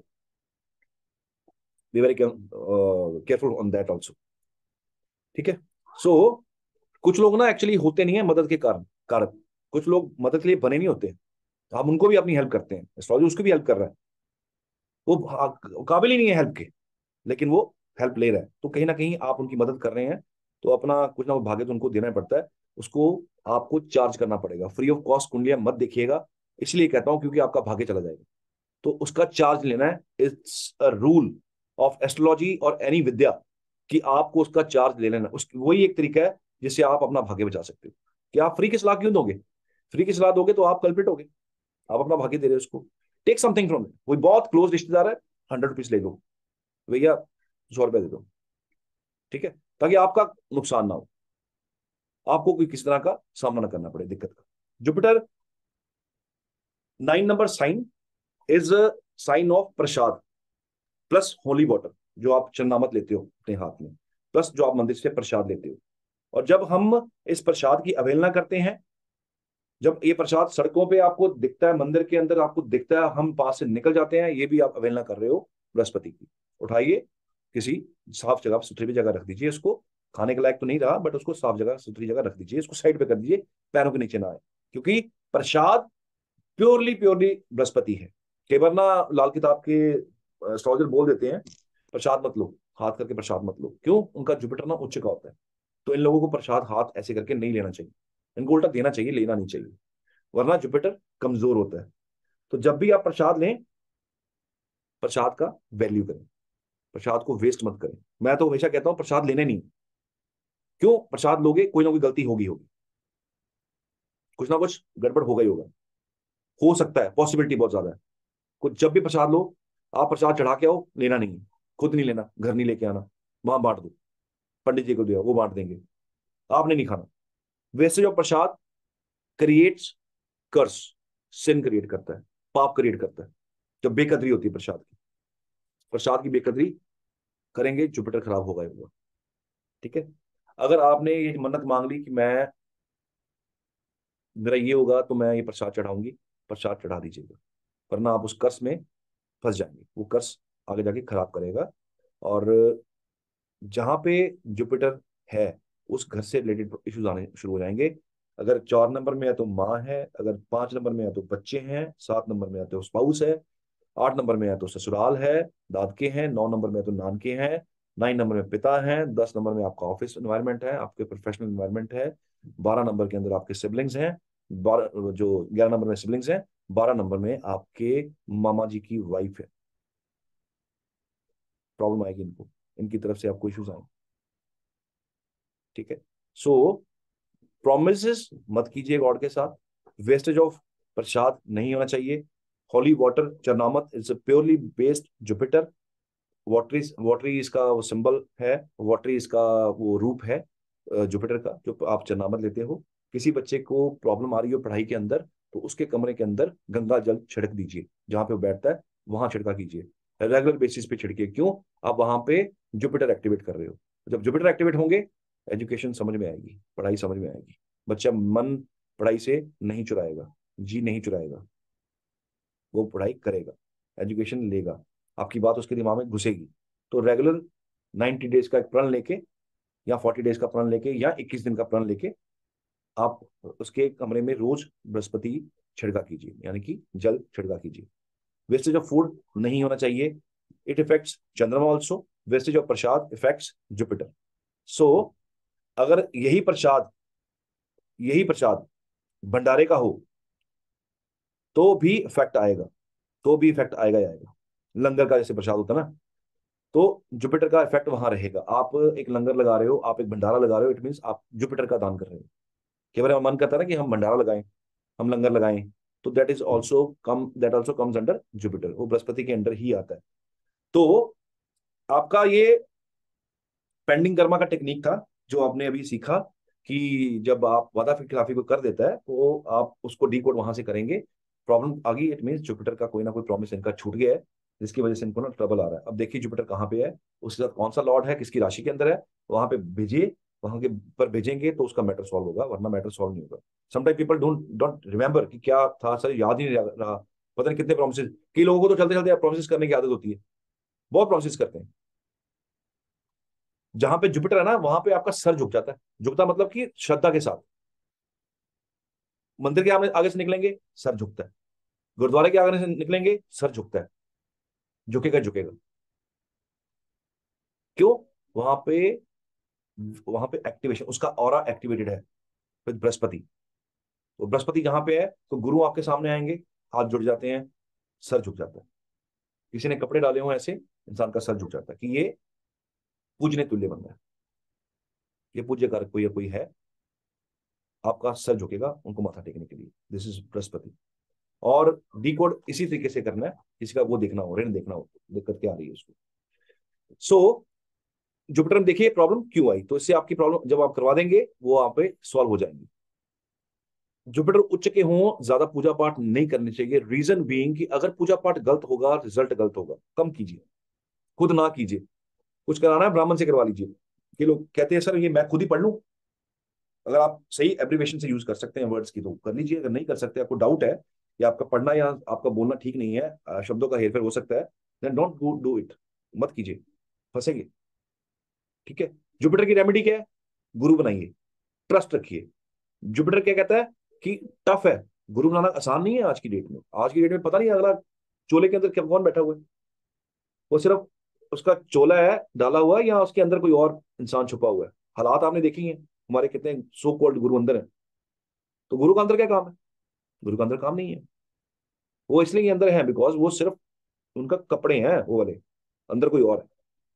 be very careful on that also, ठीक है। सो so, कुछ लोग ना एक्चुअली होते नहीं है मदद के कारण कारक, कुछ लोग मदद के लिए बने नहीं होते, आप उनको भी अपनी हेल्प करते हैं, एस्ट्रोलॉजी उसको भी हेल्प कर रहा है, वो काबिल ही नहीं है हेल्प के, लेकिन वो हेल्प ले रहा है, तो कहीं ना कहीं आप उनकी मदद कर रहे हैं, तो अपना कुछ ना कुछ भाग्य तो उनको देना ही पड़ता है, उसको आपको चार्ज करना पड़ेगा। फ्री ऑफ कॉस्ट कुंडलियां मत देखिएगा, इसलिए कहता हूं क्योंकि आपका भाग्य चला जाएगा, तो उसका चार्ज लेना है। It's a rule of astrology और एनी विद्या कि आपको उसका चार्ज ले लेना, उस वही एक तरीका है जिससे आप अपना भाग्य बचा सकते हो। कि आप फ्री की सलाह क्यों दोगे, फ्री की सलाह दोगे तो आप कल्पिट होगे, आप अपना भाग्य दे रहे हो उसको। टेक समथिंग फ्रॉम, कोई बहुत क्लोज रिश्तेदार है, हंड्रेड रुपीज ले लो भैया, सौ रुपए दे दो, ठीक है, ताकि आपका नुकसान ना हो, आपको कोई किसी तरह का सामना ना करना पड़े दिक्कत का। Jupiter nine number sign is sign of prasad plus holy water, जो आप चरनामत लेते हो अपने हाथ में, प्लस जो आप मंदिर से प्रसाद लेते हो। और जब हम इस प्रसाद की अवहेलना करते हैं, जब ये प्रसाद सड़कों पे आपको दिखता है, मंदिर के अंदर आपको दिखता है, हम पास से निकल जाते हैं, ये भी आप अवहेलना कर रहे हो बृहस्पति की। उठाइए, किसी साफ जगह, सुथरी जगह रख दीजिए उसको, खाने के लायक तो नहीं रहा बट उसको साफ जगह, सुथरी जगह रख दीजिए, इसको साइड पे कर दीजिए, पैरों के नीचे ना आए, क्योंकि प्रसाद प्योरली प्योरली बृहस्पति है। कई बार ना लाल किताब के एस्ट्रोलॉजर बोल देते हैं प्रसाद मत लो, हाथ करके प्रसाद मत लो, क्यों? उनका जुपिटर ना उच्च का होता है, तो इन लोगों को प्रसाद हाथ ऐसे करके नहीं लेना चाहिए, इनको उल्टा देना चाहिए, लेना नहीं चाहिए, वरना जुपिटर कमजोर होता है। तो जब भी आप प्रसाद लें, प्रसाद का वैल्यू करें, प्रसाद को वेस्ट मत करें। मैं तो हमेशा कहता हूं प्रसाद लेने नहीं, क्यों? प्रसाद लोगे कोई ना कोई गलती होगी होगी, कुछ ना कुछ गड़बड़ होगा ही होगा, हो सकता है, पॉसिबिलिटी बहुत ज्यादा है। कुछ जब भी प्रसाद लो, आप प्रसाद चढ़ा के आओ, लेना नहीं है, खुद नहीं लेना, घर नहीं लेके आना, वहां बांट दो, पंडित जी को दिया वो बांट देंगे, आपने नहीं खाना। वैसे जो प्रसाद क्रिएट्स कर्स, सिन क्रिएट करता है, पाप क्रिएट करता है, जब बेकदरी होती है प्रसाद की, प्रसाद की बेकदरी करेंगे जुपिटर खराब होगा ही होगा, ठीक है। अगर आपने ये मन्नत मांग ली कि मैं, मेरा ये होगा तो मैं ये प्रसाद चढ़ाऊंगी, प्रसाद चढ़ा दीजिएगा, वरना आप उस कर्स में फंस जाएंगे, वो कर्स आगे जाके खराब करेगा। और जहां पे जुपिटर है उस घर से रिलेटेड इश्यूज आने शुरू हो जाएंगे। अगर चार नंबर में है तो माँ है, अगर पांच नंबर में है तो बच्चे हैं, सात नंबर में है तो स्पाउस है, आठ नंबर में है तो ससुराल है, दादके हैं, नौ नंबर में है तो नानके हैं, नाइन नंबर में पिता हैं, दस नंबर में आपका ऑफिस एनवायरनमेंट है, आपके प्रोफेशनल एनवायरनमेंट है, बारह नंबर के अंदर आपके सिबलिंग्स हैं, बारह जो ग्यारह नंबर में सिबलिंग्स हैं, बारह नंबर में आपके मामा जी की वाइफ है। प्रॉब्लम आएगी इनको, इनकी तरफ से आपको इश्यूज आए, ठीक है। सो प्रोमिस मत कीजिए गॉड के साथ, वेस्टेज ऑफ प्रसाद नहीं होना चाहिए। Holy water charnamrit is purely based Jupiter, watery, watery इसका वो सिंबल है, वाटरी इसका वो रूप है जुपिटर का, जो आप चरनामत लेते हो। किसी बच्चे को प्रॉब्लम आ रही हो पढ़ाई के अंदर, तो उसके कमरे के अंदर गंगा जल छिड़क दीजिए, जहां पे वो बैठता है वहां छिड़का कीजिए, रेगुलर बेसिस पे छिड़किए, क्यों? आप वहां पे जुपिटर एक्टिवेट कर रहे हो, जब जुपिटर एक्टिवेट होंगे एजुकेशन समझ में आएगी, पढ़ाई समझ में आएगी, बच्चा मन पढ़ाई से नहीं चुराएगा, जी नहीं चुराएगा, वो पढ़ाई करेगा, एजुकेशन लेगा, आपकी बात उसके दिमाग में घुसेगी। तो रेगुलर नाइन्टी डेज का एक प्रण लेके, या फोर्टी डेज का प्रण लेके, या इक्कीस दिन का प्रण लेके आप उसके कमरे में रोज बृहस्पति छिड़का कीजिए, यानी कि जल छिड़का कीजिए। वेस्टेज ऑफ फूड नहीं होना चाहिए, it effects Chandrama also. Wastage of prasad effects Jupiter. So अगर यही प्रसाद यही प्रसाद भंडारे का हो तो भी इफेक्ट आएगा, तो भी इफेक्ट आएगा ही आएगा। लंगर का जैसे प्रसाद होता है ना, तो जुपिटर का इफेक्ट वहां रहेगा। आप एक लंगर लगा रहे हो, आप एक भंडारा लगा रहे हो, इट मीन्स आप जुपिटर का दान कर रहे हो। कई बार मन करता है ना कि हम भंडारा लगाएं, हम लंगर लगाएं, तो that is also come that also comes under Jupiter, वो बृहस्पति के अंडर ही आता है। तो आपका ये पेंडिंग कर्मा का टेक्निक था जो आपने अभी सीखा, कि जब आप वादा खिलाफी को कर देता है तो आप उसको डी कोड वहां से करेंगे, प्रॉब्लम आ गई, इट मीन जुपिटर का कोई ना कोई प्रॉमिस इनका छूट गया है, जिसकी वजह से इनको ना ट्रबल आ रहा है। अब देखिए जुपिटर कहाँ पे है, उसके साथ कौन सा लॉर्ड है, किसकी राशि के अंदर है, वहां पे भेजिए, वहां के पर भेजेंगे तो उसका मैटर सॉल्व होगा, वरना मैटर सॉल्व नहीं होगा। Sometime people don't don't remember कि क्या था सर, याद ही नहीं रहा, पता नहीं कितने प्रोमिस। कई लोगों को तो चलते चलते प्रोमिस करने की आदत होती है, बहुत प्रोमिस करते हैं। जहां पे जुपिटर है ना, वहां पे आपका सर झुक जाता है। झुकता मतलब कि श्रद्धा के साथ। मंदिर के आगे आगे से निकलेंगे, सर झुकता है। गुरुद्वारे के आगे से निकलेंगे, सर झुकता है, झुकेगा झुकेगा। क्यों? वहां पे वहां पे एक्टिवेशन, उसका ऑरा एक्टिवेटेड है विद बृहस्पति। तो बृहस्पति जहां पे है तो गुरु आपके सामने आएंगे, हाथ जुड़ जाते हैं, सर झुक जाता है। किसी ने कपड़े डाले हो ऐसे, इंसान का सर झुक जाता है कि ये पूजने तुल्य बंदा है, ये पूज्य कारक कोई या कोई है, आपका सर झुकेगा उनको माथा टेकने के लिए। This is Brihaspati. और डी कोड इसी तरीके से करना है, किसी का वो देखना हो, ऋण देखना हो, दिक्कत क्या आ रही है उसको। सो जुपिटर में देखिए प्रॉब्लम क्यों आई, तो इससे आपकी प्रॉब्लम जब आप करवा देंगे वो आप पे सॉल्व हो जाएंगी। जुपिटर उच्च के हों, ज्यादा पूजा पाठ नहीं करनी चाहिए। रीजन बीइंग कि अगर पूजा पाठ गलत होगा, रिजल्ट गलत होगा, कम कीजिए, खुद ना कीजिए। कुछ कराना है ब्राह्मण से करवा लीजिए। कि लोग कहते हैं सर ये मैं खुद ही पढ़ लूं। अगर आप सही एब्रिवेशन से यूज कर सकते हैं वर्ड्स की तो कर लीजिए, अगर नहीं कर सकते, आपको डाउट है या आपका पढ़ना या आपका बोलना ठीक नहीं है, अ, शब्दों का हेरफेर हो सकता है, then don't do do it, मत कीजिए, फंसेंगे। ठीक है। जुपिटर की रेमेडी क्या है? गुरु बनाइए, ट्रस्ट रखिए। जुपिटर क्या कहता है कि टफ है, गुरु बनाना आसान नहीं है आज की डेट में। आज की डेट में पता नहीं अगला चोले के अंदर क्या कौन बैठा हुआ है, वो सिर्फ उसका चोला है डाला हुआ है, या उसके अंदर कोई और इंसान छुपा हुआ है। हालात आपने देखी हैं, हमारे कितने सो कॉल्ड गुरु अंदर है। तो गुरु का अंदर क्या काम है? गुरु का अंदर काम नहीं है। वो इसलिए अंदर है बिकॉज वो सिर्फ उनका कपड़े हैं वो वाले, अंदर कोई और है।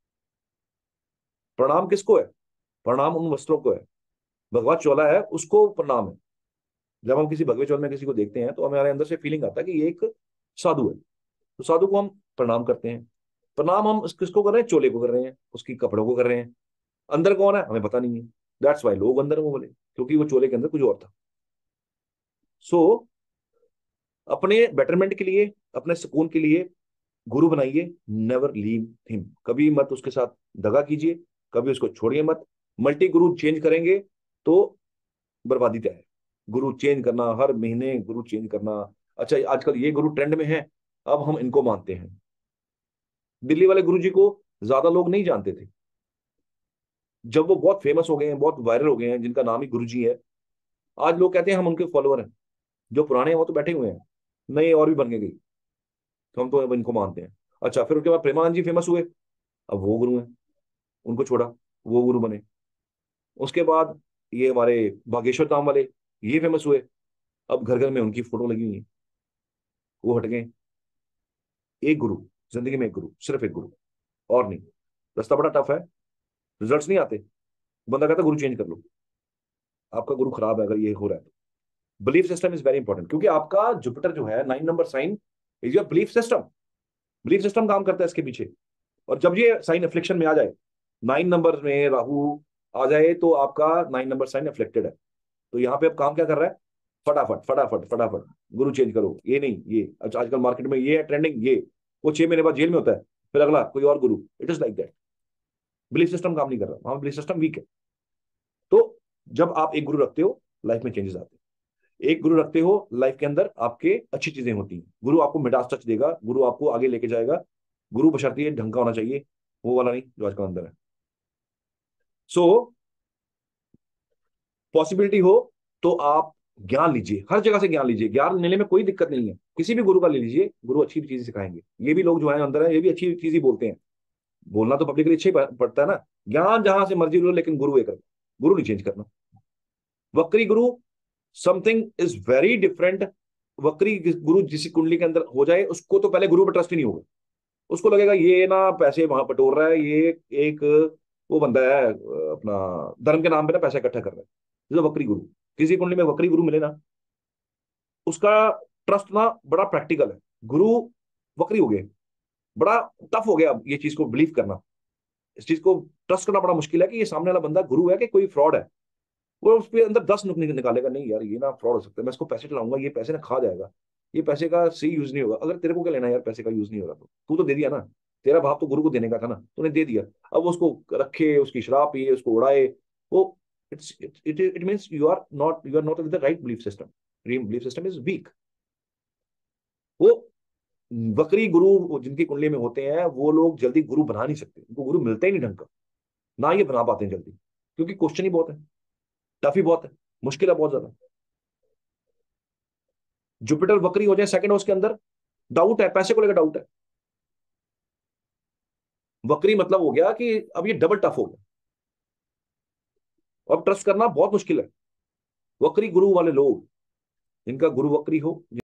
प्रणाम किसको है? प्रणाम उन वस्त्रों को है। भगवा चोला है उसको प्रणाम है। जब हम किसी भगवे चोल में किसी को देखते हैं तो हमारे अंदर से फीलिंग आता है कि ये एक साधु है, तो साधु को हम प्रणाम करते हैं। प्रणाम हम उस- किसको कर रहे हैं? चोले को कर रहे हैं, उसकी कपड़ों को कर रहे हैं। अंदर कौन है हमें पता नहीं है, दैट्स वाई लोग अंदर वो बोले, क्योंकि वो चोले के अंदर कुछ और था। सो so, अपने बेटरमेंट के लिए, अपने सुकून के लिए गुरु बनाइए, नेवर लीव हिम, कभी मत उसके साथ दगा कीजिए, कभी उसको छोड़िए मत। मल्टी गुरु चेंज करेंगे तो बर्बादी तय है। गुरु चेंज करना, हर महीने गुरु चेंज करना। अच्छा आजकल ये गुरु ट्रेंड में है, अब हम इनको मानते हैं। दिल्ली वाले गुरु जी को ज्यादा लोग नहीं जानते थे, जब वो बहुत फेमस हो गए हैं, बहुत वायरल हो गए हैं, जिनका नाम ही गुरु जी है, आज लोग कहते हैं हम उनके फॉलोअर हैं। जो पुराने हैं वो तो बैठे हुए हैं, नए और भी बन के गई, तो हम तो अब इनको मानते हैं। अच्छा फिर उसके बाद प्रेमानंद जी फेमस हुए, अब वो गुरु हैं, उनको छोड़ा, वो गुरु बने। उसके बाद ये हमारे बागेश्वर धाम वाले, ये फेमस हुए, अब घर घर में उनकी फोटो लगी हुई है, वो हट गए। एक गुरु, जिंदगी में एक गुरु, सिर्फ एक गुरु, और नहीं। रास्ता बड़ा टफ है, रिजल्ट्स नहीं आते, बंदा कहता गुरु चेंज कर लो। आपका गुरु खराब है अगर ये हो रहा है तो। Belief system is very important, क्योंकि आपका जुपिटर जो है nine number sign is your belief system. Belief system काम करता है इसके पीछे। और जब ये साइन अफ्लिक्शन में आ जाए, नाइन नंबर में राहु आ जाए, तो आपका नाइन नंबर साइन अफ्लिक्टेड है। तो यहाँ पे अब काम क्या कर रहा है? फटाफट फटाफट फटाफट गुरु चेंज करो, ये नहीं ये। अच्छा आजकल मार्केट में ये है ट्रेंडिंग, ये वो छह महीने बाद जेल में होता है, फिर अगला कोई और गुरु। It is like that. Belief system काम नहीं कर रहा, वहां बिलीफ सिस्टम वीक है। तो जब आप एक गुरु रखते हो, लाइफ में चेंजेस आते हैं। एक गुरु रखते हो लाइफ के अंदर, आपके अच्छी चीजें होती हैं। गुरु आपको मिडास टच देगा, गुरु आपको आगे लेके जाएगा। गुरु बशर्ते ढंग का होना चाहिए, वो वाला नहीं जो आजकल अंदर है। सो पॉसिबिलिटी हो तो आप ज्ञान लीजिए, हर जगह से ज्ञान लीजिए। ज्ञान लेने में कोई दिक्कत नहीं है, किसी भी गुरु का ले लीजिए, गुरु अच्छी चीजें सिखाएंगे। ये भी लोग जो है अंदर है, ये भी अच्छी चीज ही बोलते हैं। बोलना तो पब्लिकली अच्छा ही पड़ता है ना। ज्ञान जहां से मर्जी लो, लेकिन गुरु एक रखो, गुरु नहीं चेंज करना। वक्री गुरु समथिंग इज वेरी डिफरेंट। वक्री गुरु जिस कुंडली के अंदर हो जाए, उसको तो पहले गुरु पर ट्रस्ट ही नहीं होगा। उसको लगेगा ये ना पैसे वहां बटोर रहा है, ये एक वो बंदा है अपना धर्म के नाम पे ना पैसा इकट्ठा कर रहा है। जैसे वक्री गुरु, किसी कुंडली में वक्री गुरु मिले ना, उसका ट्रस्ट ना बड़ा प्रैक्टिकल है। गुरु वक्री हो गए, बड़ा टफ हो गया अब ये चीज को बिलीव करना। इस चीज को ट्रस्ट करना बड़ा मुश्किल है कि ये सामने वाला बंदा गुरु है कि कोई फ्रॉड है। वो उसके अंदर दस नुक निकालेगा, नहीं यार ये ना फ्रॉड हो सकता है, मैं इसको पैसे चलाऊंगा, ये पैसे ना खा जाएगा, ये पैसे का सही यूज नहीं होगा। अगर तेरे को क्या लेना यार, पैसे का यूज नहीं हो रहा तो तू तो दे दिया ना। तेरा भाव तो गुरु को देने का था ना, तूने दे दिया। अब वो उसको रखे, उसकी शराब पिए, उसको उड़ाए, वो it's it it means you are not you are not with the right belief system. Dream belief system is weak. वो बकरी गुरु जिनकी कुंडली में होते हैं, वो लोग जल्दी गुरु बना नहीं सकते, उनको गुरु मिलता ही नहीं ढंग का, ना ये बना पाते हैं जल्दी, क्योंकि क्वेश्चन ही बहुत है, टफ ही बहुत है, मुश्किल है बहुत ज्यादा। जुपिटर वक्री हो जाए सेकंड हाउस के अंदर, डाउट है, पैसे को लेकर डाउट है। वक्री मतलब हो गया कि अब ये डबल टफ हो गया, अब ट्रस्ट करना बहुत मुश्किल है। वक्री गुरु वाले लोग, जिनका गुरु वक्री हो,